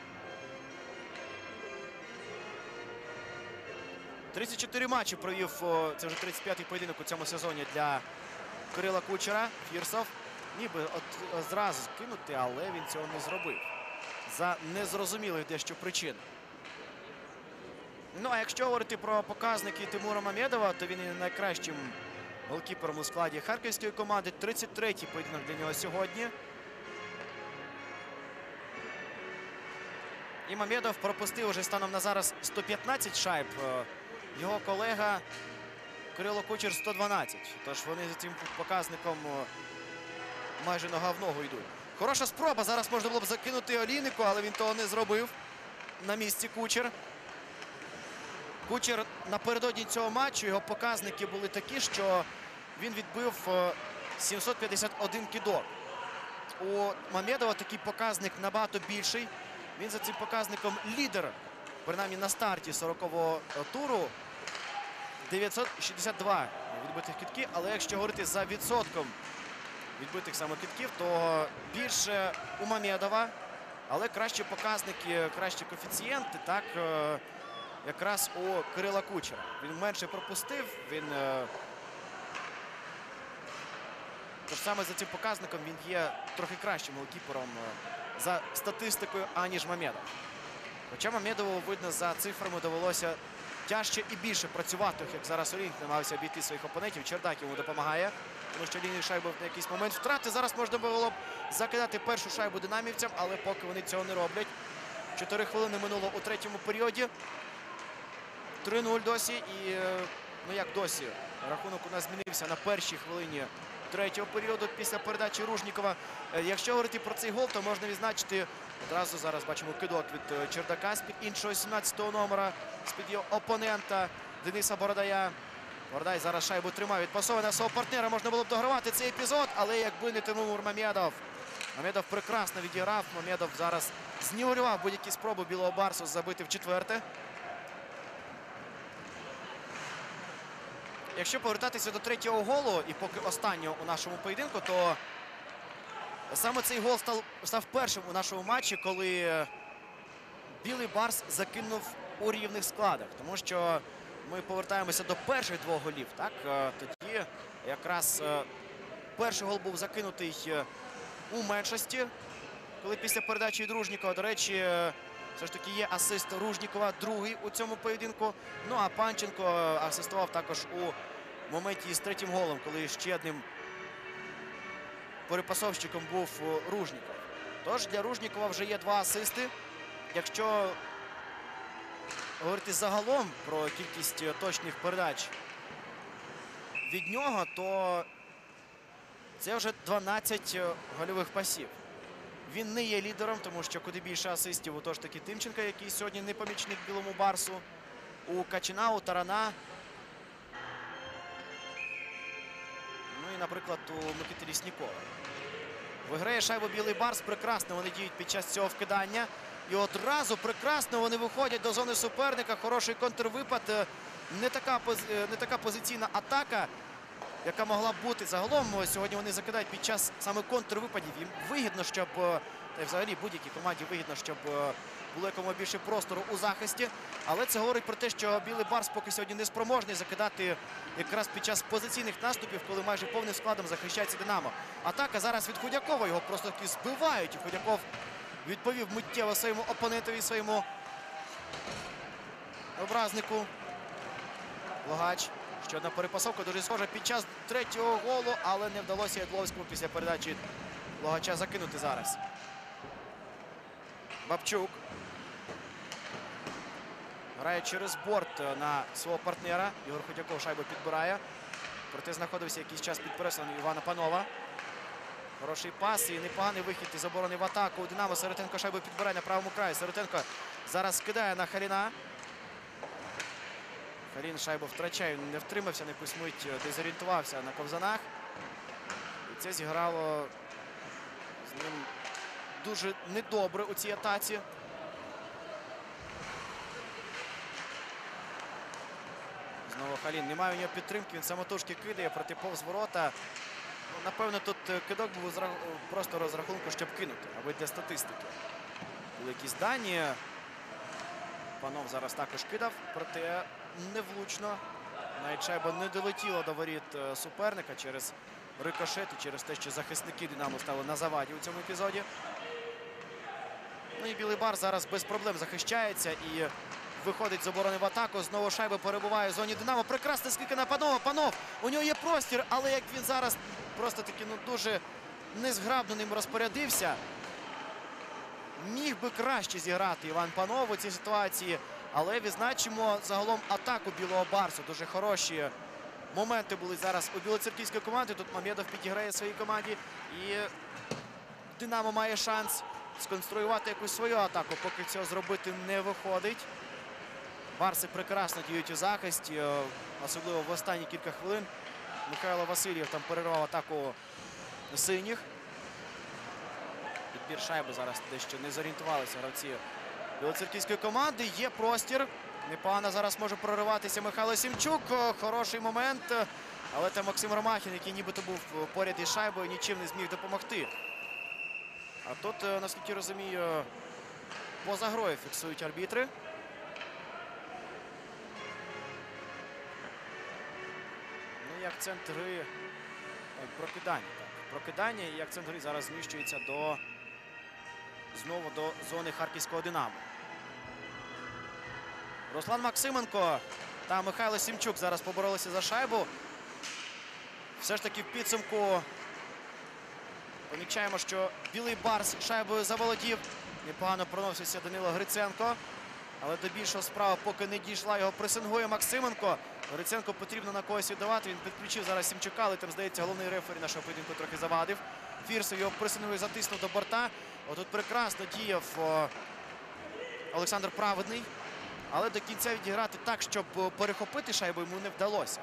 A: тридцять чотири матчі провів, це вже тридцять п'ятий поєдинок у цьому сезоні для Кирила Кучера. Фірсов ніби от зразу кинути, але він цього не зробив. За незрозумілих дещо причин. Ну, а якщо говорити про показники Тимура Мамедова, то він є найкращим голкіпером у складі харківської команди. тридцять третій поєдинок для нього сьогодні. І Мамедов пропустив уже станом на зараз сто п'ятнадцять шайб. Його колега Кирило Кучер сто дванадцять. Тож вони за цим показником майже нога в ногу йдуть. Хороша спроба. Зараз можна було б закинути Олійнику, але він того не зробив. На місці Кучер. Кучер напередодні цього матчу, його показники були такі, що він відбив сімсот п'ятдесят один кидок. У Мамедова такий показник набагато більший. Він за цим показником лідер, принаймні на старті сорокового туру. дев'ятсот шістдесят два відбитих кидки, але якщо говорити за відсотком відбитих саме кидків, то більше у Мамедова, але кращі показники, кращі коефіцієнти, так, якраз у Кирила Кучера. Він менше пропустив, він... Тож саме за цим показником він є трохи кращим голкіпером за статистикою, аніж Мамедов. Хоча Мамедову, видно, за цифрами довелося тяжче і більше працювати, як зараз Олійник намагався обійти своїх опонентів. Чердак йому допомагає, тому що лінію шайби в якийсь момент втрати. Зараз можна було б закидати першу шайбу динамівцям, але поки вони цього не роблять. Чотири хвилини минуло у третьому періоді. три нуль досі і, ну як досі, рахунок у нас змінився на першій хвилині третього періоду після передачі Ружнікова. Якщо говорити про цей гол, то можна відзначити, одразу зараз бачимо кидок від Чердака з-під іншого сімнадцятого номера, з-під його опонента Дениса Бородая. Бородай зараз шайбу тримає, відпасовує на свого партнера, можна було б догравати цей епізод, але якби не Тимур Мамедов. Мамедов прекрасно відіграв, Мамедов зараз знігурював будь-які спроби білого барсу забити в четверте. Якщо повертатися до третього голу і поки останнього у нашому поєдинку, то саме цей гол став, став першим у нашому матчі, коли білий барс закинув у рівних складах. Тому що ми повертаємося до перших двох голів. Так? Тоді якраз перший гол був закинутий у меншості, коли після передачі від Ружнікова, до речі, все ж таки є асист Ружнікова, другий у цьому поєдинку. Ну а Панченко асистував також у моменті з третім голом, коли ще одним перепасовщиком був Ружніков. Тож для Ружнікова вже є два асисти. Якщо говорити загалом про кількість точних передач від нього, то це вже дванадцять гольових пасів він не є лідером, тому що куди більше асистів у того ж таки Тимченка, який сьогодні не помічник білому Барсу. У Качина, у Тарана. Ну і, наприклад, у Микити Ліснікова. Виграє шайбу білий Барс. Прекрасно вони діють під час цього вкидання. І одразу прекрасно вони виходять до зони суперника. Хороший контрвипад. Не така, не така позиційна атака, яка могла б бути. Загалом сьогодні вони закидають під час саме контрвипадів. Їм вигідно, щоб, та й взагалі будь-якій команді вигідно, щоб було якомога більше простору у захисті. Але це говорить про те, що білий Барс поки сьогодні не спроможний закидати якраз під час позиційних наступів, коли майже повним складом захищається Динамо. Атака зараз від Худякова. Його просто таки збивають. І Худяков відповів миттєво своєму опонентові, своєму образнику. Логач. Ще одна перепасовка, дуже схожа під час третього голу, але не вдалося Ядловському після передачі Логача закинути зараз. Бабчук. Грає через борт на свого партнера. Ігор Худяков шайбу підбирає. Проте знаходився якийсь час під пресом Івана Панова. Хороший пас і непоганий вихід із оборони в атаку. У Динамо Сиротенко шайбу підбирає на правому краї. Сиротенко зараз скидає на Халіна. Халін шайбу втрачає, не втримався, на якусь мить дезорієнтувався на ковзанах. І це зіграло з ним дуже недобре у цій атаці. Знову Халін. Немає у нього підтримки, він самотужки кидає проти повз ворота. Ну, напевно, тут кидок був просто розрахунку, щоб кинути, аби для статистики. Були якісь дані. Панов зараз також кидав, проте невлучно. Навіть шайба не долетіла до воріт суперника через рикошет і через те, що захисники Динамо стали на заваді у цьому епізоді. Ну і білий Барс зараз без проблем захищається і виходить з оборони в атаку. Знову шайба перебуває в зоні Динамо. Прекрасна скидка на Панова. Панов, у нього є простір, але як він зараз просто таки ну, дуже незграбно ним розпорядився. Міг би краще зіграти Іван Панов у цій ситуації, але відзначимо загалом атаку білого Барсу. Дуже хороші моменти були зараз у білоцерківської команди. Тут Мамєдов підіграє своїй команді і Динамо має шанс сконструювати якусь свою атаку, поки цього зробити не виходить. Барси прекрасно діють у захисті, особливо в останні кілька хвилин. Михайло Васильєв там перервав атаку синіх. Підбір шайби зараз дещо не зорієнтувалися гравці білоцерківської команди. Є простір. Непогано зараз може прориватися Михайло Сімчук. Хороший момент. Але там Максим Ромахін, який нібито був поряд із шайбою, нічим не зміг допомогти. А тут, наскільки розумію, поза грою фіксують арбітри. Ну і акцент гри прокидання. Так. Прокидання і акцент гри зараз зміщується до знову до зони харківського Динамо. Руслан Максименко та Михайло Сімчук зараз поборолися за шайбу. Все ж таки в підсумку помічаємо, що білий Барс шайбою заволодів. Непогано проносився Данило Гриценко. Але до більшого справа поки не дійшла, його пресингує Максименко. Гриценко потрібно на когось віддавати. Він підключив зараз Сімчука, але там, здається, головний рефері нашого поєдинку трохи завадив. Фірсов його пресингує, затиснув до борта. Отут прекрасно діяв о, Олександр Праведний. Але до кінця відіграти так, щоб перехопити шайбу, йому не вдалося.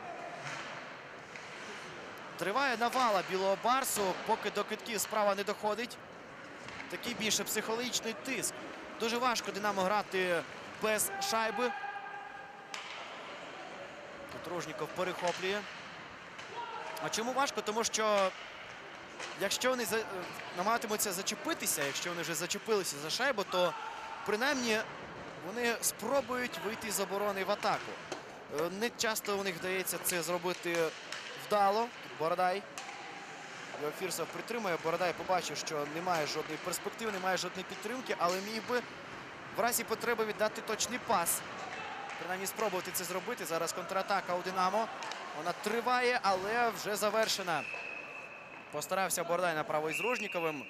A: Триває навала білого Барсу, поки до китків справа не доходить. Такий більше психологічний тиск. Дуже важко Динамо грати без шайби. Тут Ружніков перехоплює. А чому важко? Тому що якщо вони за... намагатимуться зачепитися, якщо вони вже зачепилися за шайбу, то принаймні вони спробують вийти з оборони в атаку. Не часто у них вдається це зробити вдало. Бородай. Фірсов притримує. Бородай побачив, що немає жодної перспективи, немає жодної підтримки, але міг би в разі потреби віддати точний пас. Принаймні спробувати це зробити. Зараз контратака у Динамо. Вона триває, але вже завершена. Постарався Бородай направо із Ружніковим.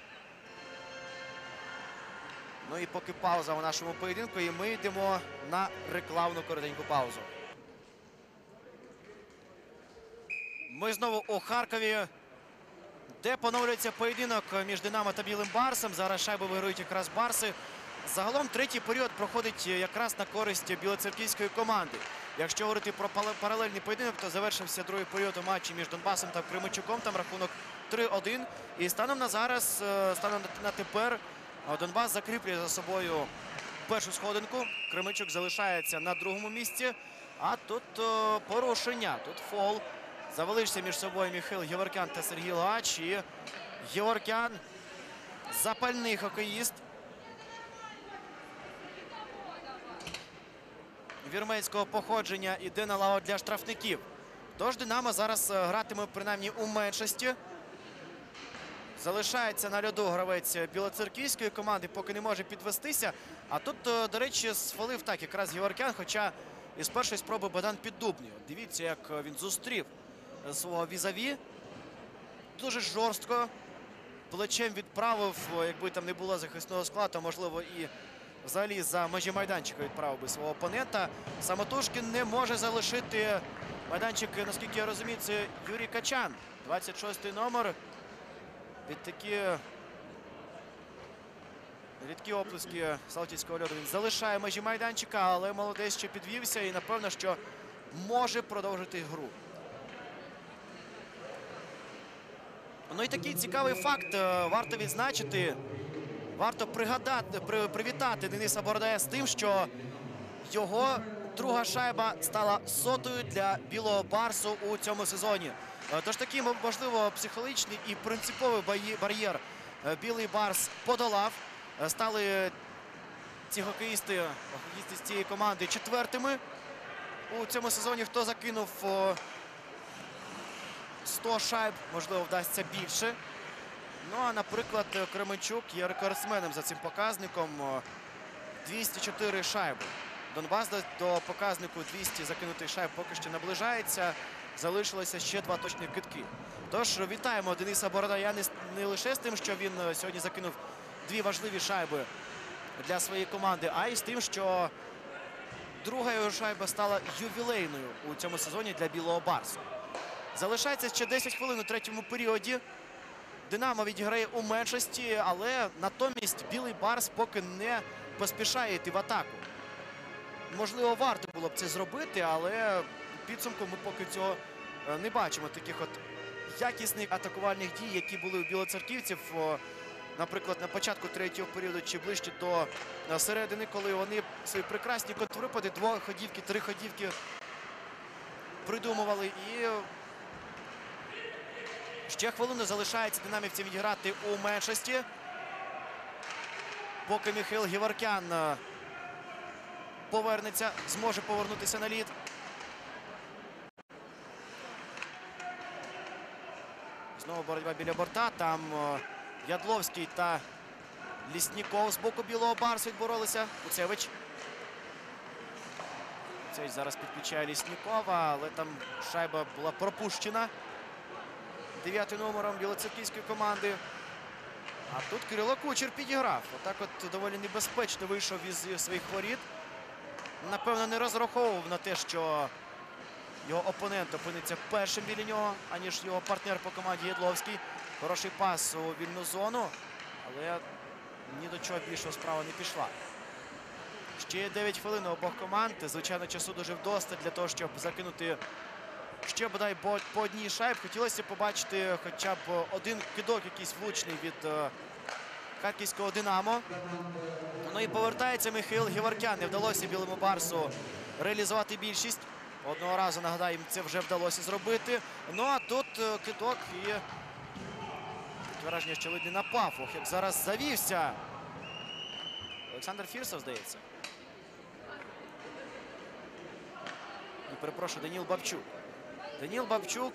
A: Ну і поки пауза у нашому поєдинку, і ми йдемо на рекламну коротеньку паузу. Ми знову у Харкові. де поновлюється поєдинок між Динамо та Білим Барсом. Зараз шайби виграють якраз Барси. Загалом третій період проходить якраз на користь білоцерківської команди. Якщо говорити про паралельний поєдинок, то завершився другий період у матчі між Донбасом та Кременчуком. Там рахунок три один. І станом на зараз, станом на тепер, Донбас закріплює за собою першу сходинку. Кременчук залишається на другому місці. А тут о, порушення, тут фол. Завалився між собою Михайло Геворкян та Сергій Лагач. І Геворкян – запальний хокеїст вірменського походження, іде на лаву для штрафників. Тож Динамо зараз гратиме принаймні у меншості. Залишається на льоду гравець білоцерківської команди, поки не може підвестися. А тут, до речі, сфалив так якраз Геворкян, хоча із першої спроби Богдан Піддубний. Дивіться, як він зустрів свого візаві. Дуже жорстко. Плечем відправив, якби там не було захисного складу, то, можливо, і взагалі за межі майданчика відправив би свого опонента. Самотужки не може залишити майданчик, наскільки я розумію, це Юрій Качан. двадцять шостий номер. Під такі рідкі оплески Салтівського льоду він залишає межі майданчика, але молодець ще підвівся і, напевно, що може продовжити гру. Ну і такий цікавий факт варто відзначити. Варто пригадати, при, привітати Дениса Бородая з тим, що його друга шайба стала сотою для Білого Барсу у цьому сезоні. Тож такий, можливо, психологічний і принциповий бар'єр Білий Барс подолав. Стали ці хокеїсти, хокеїсти з цієї команди четвертими у цьому сезоні. Хто закинув сто шайб, можливо, вдасться більше. Ну, а, наприклад, Кременчук є рекордсменом за цим показником. двісті чотири шайби. Донбас до, до показнику двісті закинутих шайб поки що наближається. Залишилося ще два точні кидки. Тож, вітаємо Дениса Бородая не, не лише з тим, що він сьогодні закинув дві важливі шайби для своєї команди, а й з тим, що друга його шайба стала ювілейною у цьому сезоні для Білого Барсу. Залишається ще десять хвилин у третьому періоді. Динамо відіграє у меншості, але натомість Білий Барс поки не поспішає йти в атаку. Можливо, варто було б це зробити, але в підсумку ми поки цього не бачимо. Таких от якісних атакувальних дій, які були у білоцерківців, наприклад, на початку третього періоду чи ближче до середини, коли вони свої прекрасні контрвипади, двоходівки, триходівки придумували. І ще хвилину залишається динамівцям відіграти у меншості. Поки Михайло Геворкян повернеться, зможе повернутися на лід. Знову боротьба біля борта. Там Ядловський та Лісніков з боку Білого Барсу відборолися. Куцевич. Куцевич зараз підключає Ліснікова, але там шайба була пропущена дев'ятим номером білоцерківської команди. А тут Кирило Кучер підіграв. Отак от доволі небезпечно вийшов із своїх воріт. Напевно, не розраховував на те, що його опонент опиниться першим біля нього, аніж його партнер по команді Ядловський. Хороший пас у вільну зону, але ні до чого більшого справа не пішла. Ще є дев'ять хвилин у обох команд. Звичайно, часу дуже вдосталь для того, щоб закинути ще, бодай, по одній шайб. Хотілося побачити хоча б один кидок якийсь влучний від харківського «Динамо». Ну і повертається Михайло Геворкян. Не вдалося Білому Барсу реалізувати більшість. Одного разу, нагадаю, їм це вже вдалося зробити. Ну а тут кидок і враження, що ледь не напав. Ох, як зараз завівся Олександр Фірсов, здається. І, перепрошую, Даніл Бабчук. Даніл Бабчук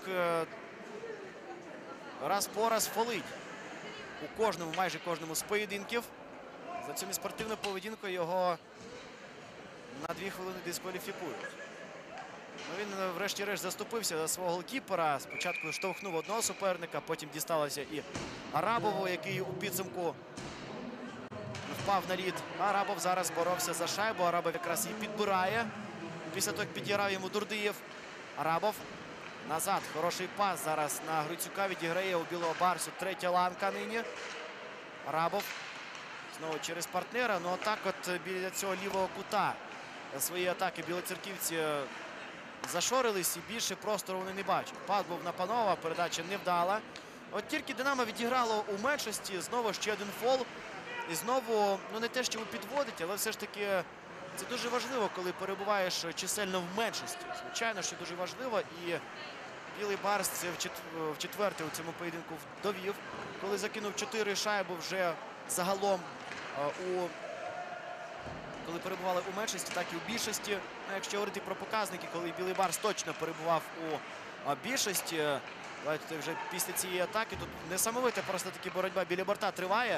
A: раз по раз фолить у кожному, майже кожному з поєдинків. За цю неспортивну поведінку його на дві хвилини дискваліфікують. Ну, він врешті-решт заступився за свого голкіпера. Спочатку штовхнув одного суперника, потім дісталося і Арабову, який у підсумку впав на лід. Арабов зараз боровся за шайбу. Арабов якраз її підбирає. Після того, як підіграв йому Дурдиєв. Арабов Назад. Хороший пас зараз на Грицюка. Відіграє у білого Барсу. Третя ланка нині. Арабов. Знову через партнера. Ну отак от біля цього лівого кута свої атаки білоцерківці зашорились і більше простору вони не бачать. Пас був на Панова, передача невдала. От тільки Динамо відіграло у меншості. Знову ще один фол. І знову, ну не те, що ви підводите, але все ж таки це дуже важливо, коли перебуваєш чисельно в меншості. Звичайно, що дуже важливо. І білий Барс це в четверте у цьому поєдинку довів. Коли закинув чотири шайби вже загалом, у, коли перебували у меншості, так і у більшості. Ну, якщо говорити про показники, коли білий Барс точно перебував у більшості, давайте вже після цієї атаки, тут несамовита просто таки боротьба біля борта триває.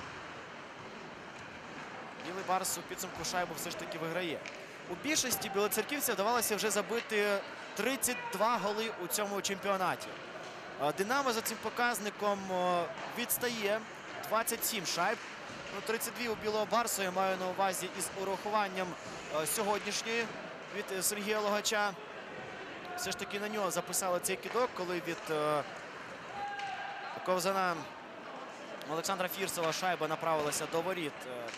A: Білий Барс у підсумку шайбу все ж таки виграє. У більшості білоцерківців вдавалося вже забити тридцять два голи у цьому чемпіонаті. Динамо за цим показником відстає. двадцять сім шайб. Ну, тридцять дві у білого Барсу, я маю на увазі із урахуванням сьогоднішньої від Сергія Логача. Все ж таки на нього записали цей кидок, коли від ковзана Олександра Фірсова шайба направилася до воріт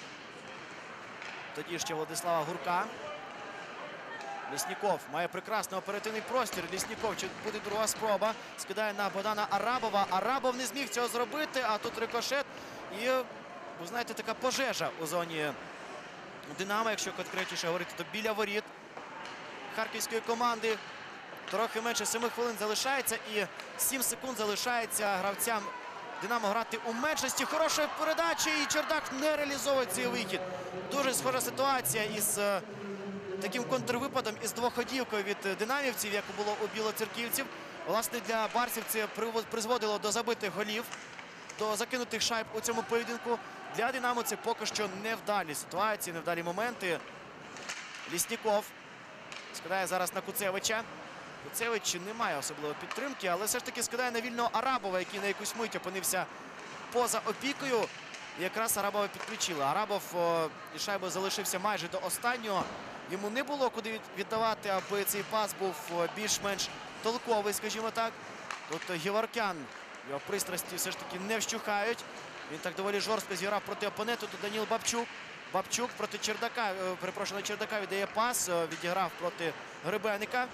A: тоді ще Владислава Гурка. Лісніков має прекрасний оперативний простір. Лісніков, чи буде друга спроба, скидає на Богдана Арабова. Арабов не зміг цього зробити, а тут рикошет. І, ви знаєте, така пожежа у зоні Динамо, якщо конкретніше говорити, то біля воріт харківської команди. Трохи менше семи хвилин залишається і сім секунд залишається гравцям Динамо грати у меншості. Хороша передача, і Чердак не реалізовує цей вихід. Дуже схожа ситуація із е, таким контрвипадом із двоходівкою від динамівців, як було у білоцерківців. Власне, для барсів це призводило до забитих голів, до закинутих шайб у цьому поєдинку. Для Динамо це поки що невдалі ситуації, невдалі моменти. Лісніков скидає зараз на Куцевича. Куцевич не має особливої підтримки, але все ж таки скидає на вільного Арабова, який на якусь мить опинився поза опікою. І якраз Арабова підключили. Арабов о, і шайбою залишився майже до останнього. Йому не було куди віддавати, аби цей пас був більш-менш толковий, скажімо так. Тут Геворкян, його пристрасті все ж таки не вщухають. Він так доволі жорстко зіграв проти опоненту. Тут Даніл Бабчук. Бабчук проти Чердака, перепрошую, на Чердака віддає пас, відіграв проти Гребенника.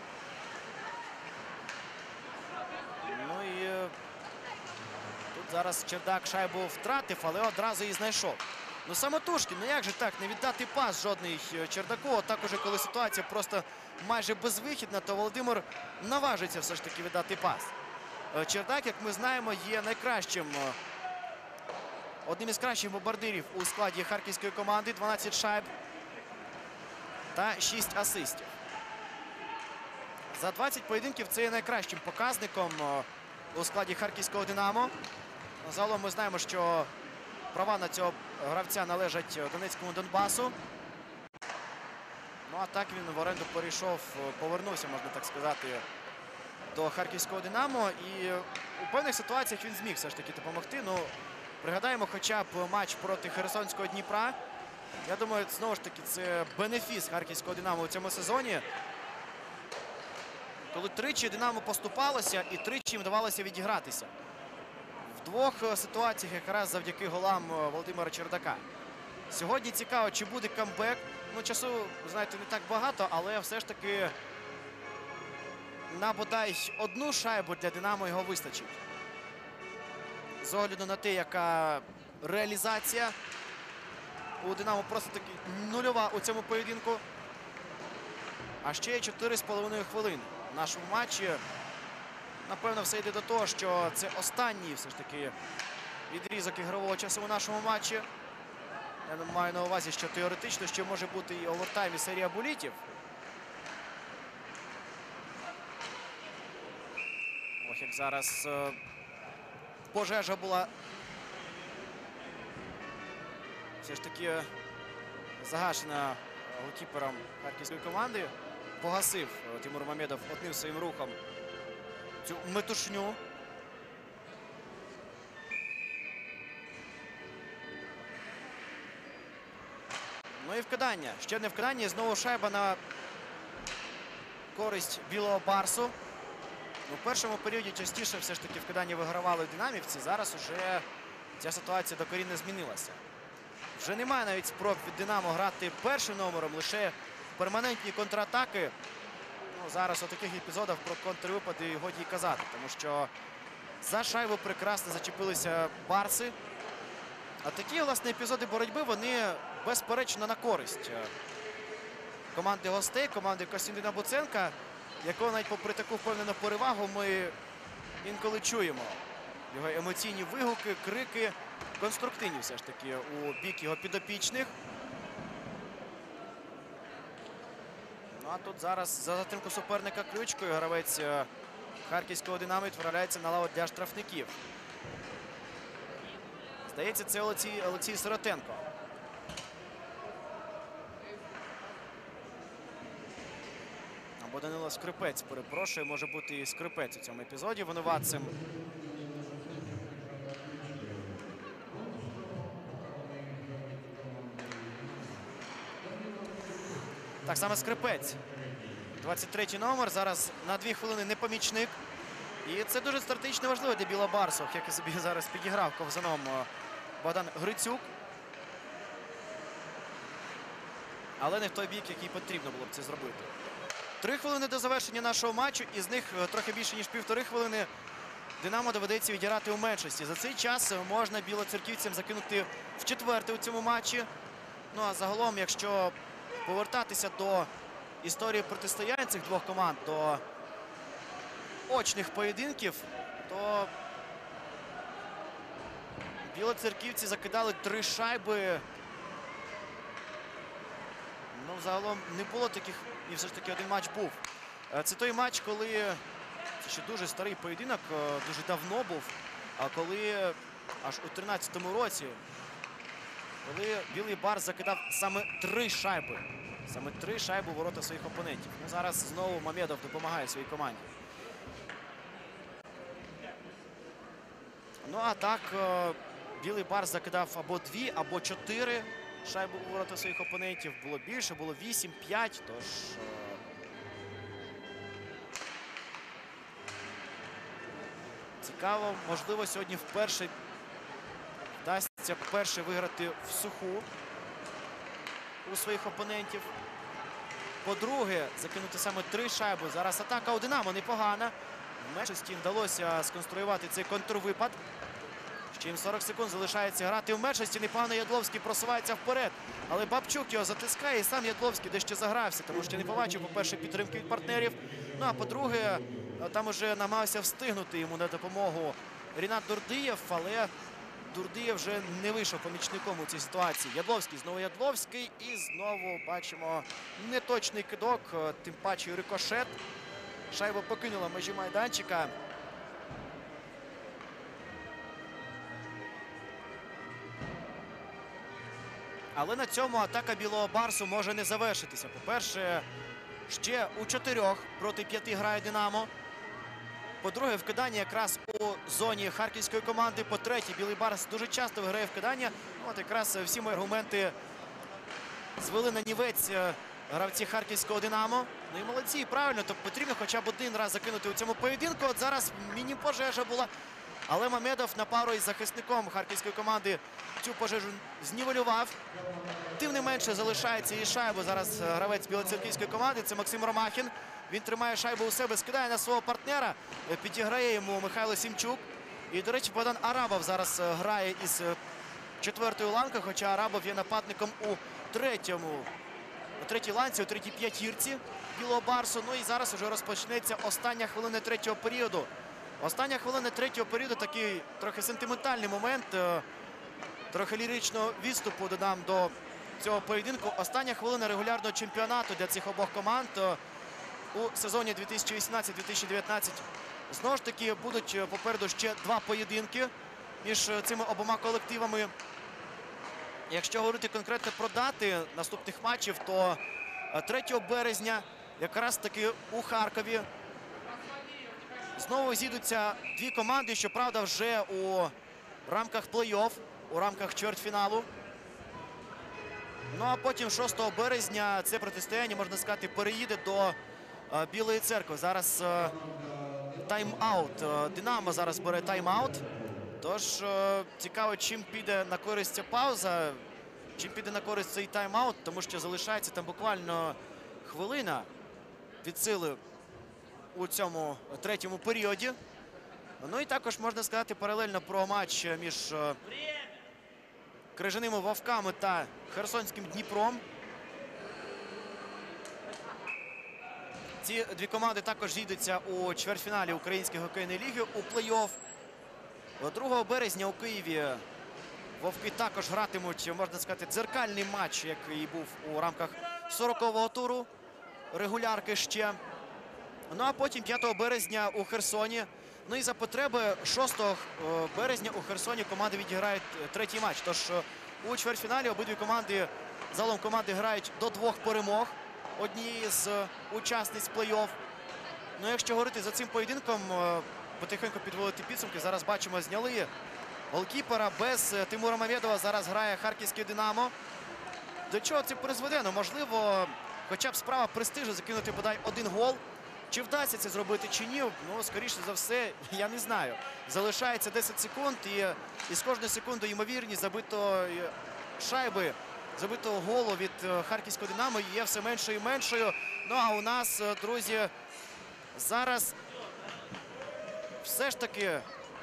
A: Ну і тут зараз Чердак шайбу втратив, але одразу її знайшов. Ну самотужки, ну як же так, не віддати пас жодний Чердаку. Так уже, коли ситуація просто майже безвихідна, то Володимир наважиться все ж таки віддати пас. Чердак, як ми знаємо, є найкращим, одним із кращих бомбардирів у складі харківської команди. дванадцять шайб та шість асистів. За двадцять поєдинків це є найкращим показником у складі харківського Динамо. Загалом ми знаємо, що права на цього гравця належать Донецькому Донбасу. Ну а так він в оренду перейшов, повернувся, можна так сказати, до харківського Динамо. І у певних ситуаціях він зміг все ж таки допомогти. Ну, пригадаємо хоча б матч проти Херсонського Дніпра. Я думаю, знову ж таки, це бенефіс харківського Динамо у цьому сезоні. Коли тричі Динамо поступалося і тричі їм вдавалося відігратися. В двох ситуаціях якраз завдяки голам Володимира Чердака. Сьогодні цікаво, чи буде камбек. Ну, часу, знаєте, не так багато, але все ж таки на бодай одну шайбу для Динамо його вистачить. З огляду на те, яка реалізація у Динамо просто таки нульова у цьому поєдинку. А ще чотири з половиною хвилини в нашому матчі. Напевно, все йде до того, що це останній все ж таки відрізок ігрового часу у нашому матчі. Я маю на увазі, що теоретично ще може бути і овертайм, і серія булітів. Ох, як зараз е пожежа була все ж таки загашена голкіпером харківської команди. Погасив Тимур Мамедов одним своїм рухом цю метушню. Ну і вкидання. Ще не вкидання. Знову шайба на користь білого Барсу. Ну, в першому періоді частіше все ж таки вкидання вигравали динамівці. Зараз уже ця ситуація докорінно змінилася. Вже немає навіть спроб від Динамо грати першим номером, лише перманентні контратаки. Ну, зараз у таких епізодах про контрвипади годі й казати, тому що за шайбу прекрасно зачепилися барси. А такі, власне, епізоди боротьби, вони безперечно на користь команди гостей, команди Костянтина Буценка, якого навіть попри таку впевнену перевагу ми інколи чуємо. Його емоційні вигуки, крики, конструктивні все ж таки у бік його підопічних. Ну а тут зараз за затримку суперника ключкою гравець харківського «Динамо» відправляється на лаву для штрафників. Здається, це Олексій, Олексій Сиротенко. Або Данило Скрипець, перепрошую, може бути і Скрипець у цьому епізоді винуватцем. Так само Скрипець. двадцять третій номер. Зараз на дві хвилини непомічник. І це дуже стратегічно важливо для білобарсов, як і собі зараз підіграв ковзаном Богдан Грицюк. Але не в той бік, який потрібно було б це зробити. Три хвилини до завершення нашого матчу. Із них трохи більше, ніж півтори хвилини Динамо доведеться відіграти у меншості. За цей час можна білоцерківцям закинути в четверте у цьому матчі. Ну а загалом, якщо повертатися до історії протистояння цих двох команд, до очних поєдинків, то білоцерківці закидали три шайби. Ну, загалом не було таких, і все ж таки один матч був. Це той матч, коли, це ще дуже старий поєдинок, дуже давно був, а коли аж у тринадцятому році, коли Білий Барс закидав саме три шайби. Саме три шайби у ворота своїх опонентів. Ну, зараз знову Мамедов допомагає своїй команді. Ну, а так, Білий Барс закидав або дві, або чотири шайби у ворота своїх опонентів. Було більше, було вісім, п'ять, тож... Цікаво, можливо, сьогодні вперше вдасться вперше виграти в суху у своїх опонентів. По-друге, закинути саме три шайби. Зараз атака у Динамо непогана. В меншості вдалося сконструювати цей контрвипад. Ще їм сорок секунд залишається грати в меншості. Непогано Ядловський просувається вперед. Але Бабчук його затискає, і сам Ядловський дещо загрався, тому що не побачив, по-перше, підтримки від партнерів. Ну, а по-друге, там уже намагався встигнути йому на допомогу Рінат Дурдиєв, але Дурдиєв вже не вийшов помічником у цій ситуації. Ядловський, знову Ядловський, і знову бачимо неточний кидок, тим паче і рикошет. Шайба покинула межі майданчика. Але на цьому атака Білого Барсу може не завершитися. По-перше, ще у чотирьох проти п'яти грає Динамо. По-друге, вкидання якраз у зоні харківської команди. По-третє, Білий Барс дуже часто виграє вкидання. От якраз всі мої аргументи звели на нівець гравці харківського Динамо. Ну і молодці, правильно, то потрібно хоча б один раз закинути у цьому поєдинку. От зараз міні-пожежа була. Але Мамедов на пару із захисником харківської команди цю пожежу знівелював. Тим не менше залишається і шайбу. Зараз гравець білоцерківської команди, це Максим Ромахін. Він тримає шайбу у себе, скидає на свого партнера, підіграє йому Михайло Сімчук. І, до речі, Богдан Арабов зараз грає із четвертої ланки, хоча Арабов є нападником у третьому, у третій ланці, у третій п'ятірці Білого Барсу. Ну і зараз вже розпочнеться остання хвилина третього періоду. Остання хвилина третього періоду, такий трохи сентиментальний момент, трохи ліричного відступу додам до цього поєдинку. Остання хвилина регулярного чемпіонату для цих обох команд у сезоні дві тисячі вісімнадцять - дві тисячі дев'ятнадцять. Знову ж таки, будуть попереду ще два поєдинки між цими обома колективами. Якщо говорити конкретно про дати наступних матчів, то третього березня якраз таки у Харкові знову зійдуться дві команди, щоправда, вже у рамках плей-офф, у рамках чвертьфіналу. Ну а потім шостого березня це протистояння, можна сказати, переїде до Білої Церкви. Зараз тайм-аут. Динамо зараз бере тайм-аут. Тож цікаво, чим піде на користь ця пауза, чим піде на користь цей тайм-аут, тому що залишається там буквально хвилина від сили у цьому третьому періоді. Ну і також можна сказати паралельно про матч між Крижаними Вовками та Херсонським Дніпром. Ці дві команди також зійдуться у чвертьфіналі Української хокейної ліги у плей-офф. другого березня у Києві Вовки також гратимуть, можна сказати, дзеркальний матч, який був у рамках сорокового туру регулярки ще. Ну а потім п'ятого березня у Херсоні. Ну і за потреби шостого березня у Херсоні команди відіграють третій матч. Тож у чвертьфіналі обидві команди, загалом команди грають до двох перемог однієї з учасниць плей-офф. Ну якщо говорити за цим поєдинком, потихеньку підводити підсумки, зараз бачимо, зняли голкіпера. Без Тимура Мамедова зараз грає харківське Динамо. До чого це призведе? Ну, можливо, хоча б справа престижу закинути бодай один гол. Чи вдасться це зробити, чи ні? Ну, скоріше за все, я не знаю. Залишається десять секунд, і, і з кожною секундою ймовірність забитої шайби, забитого голу від харківського Динамо є все меншою і меншою. Ну, а у нас, друзі, зараз все ж таки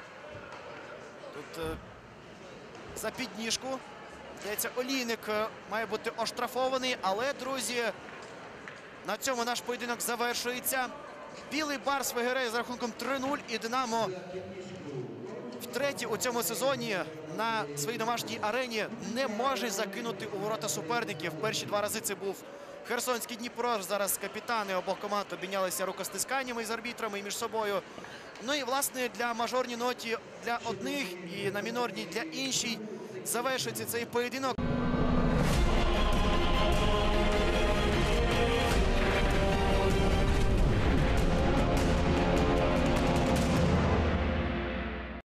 A: тут за підніжку. Здається, Олійник має бути оштрафований, але, друзі, на цьому наш поєдинок завершується. Білий Барс виграє з рахунком три нуль, і Динамо втретє у цьому сезоні на своїй домашній арені не може закинути у ворота суперників. Перші два рази це був Херсонський Дніпро. Зараз капітани обох команд обмінялися рукостисканнями із арбітрами і між собою. Ну і, власне, для мажорній ноті для одних і на мінорній для інших завершується цей поєдинок.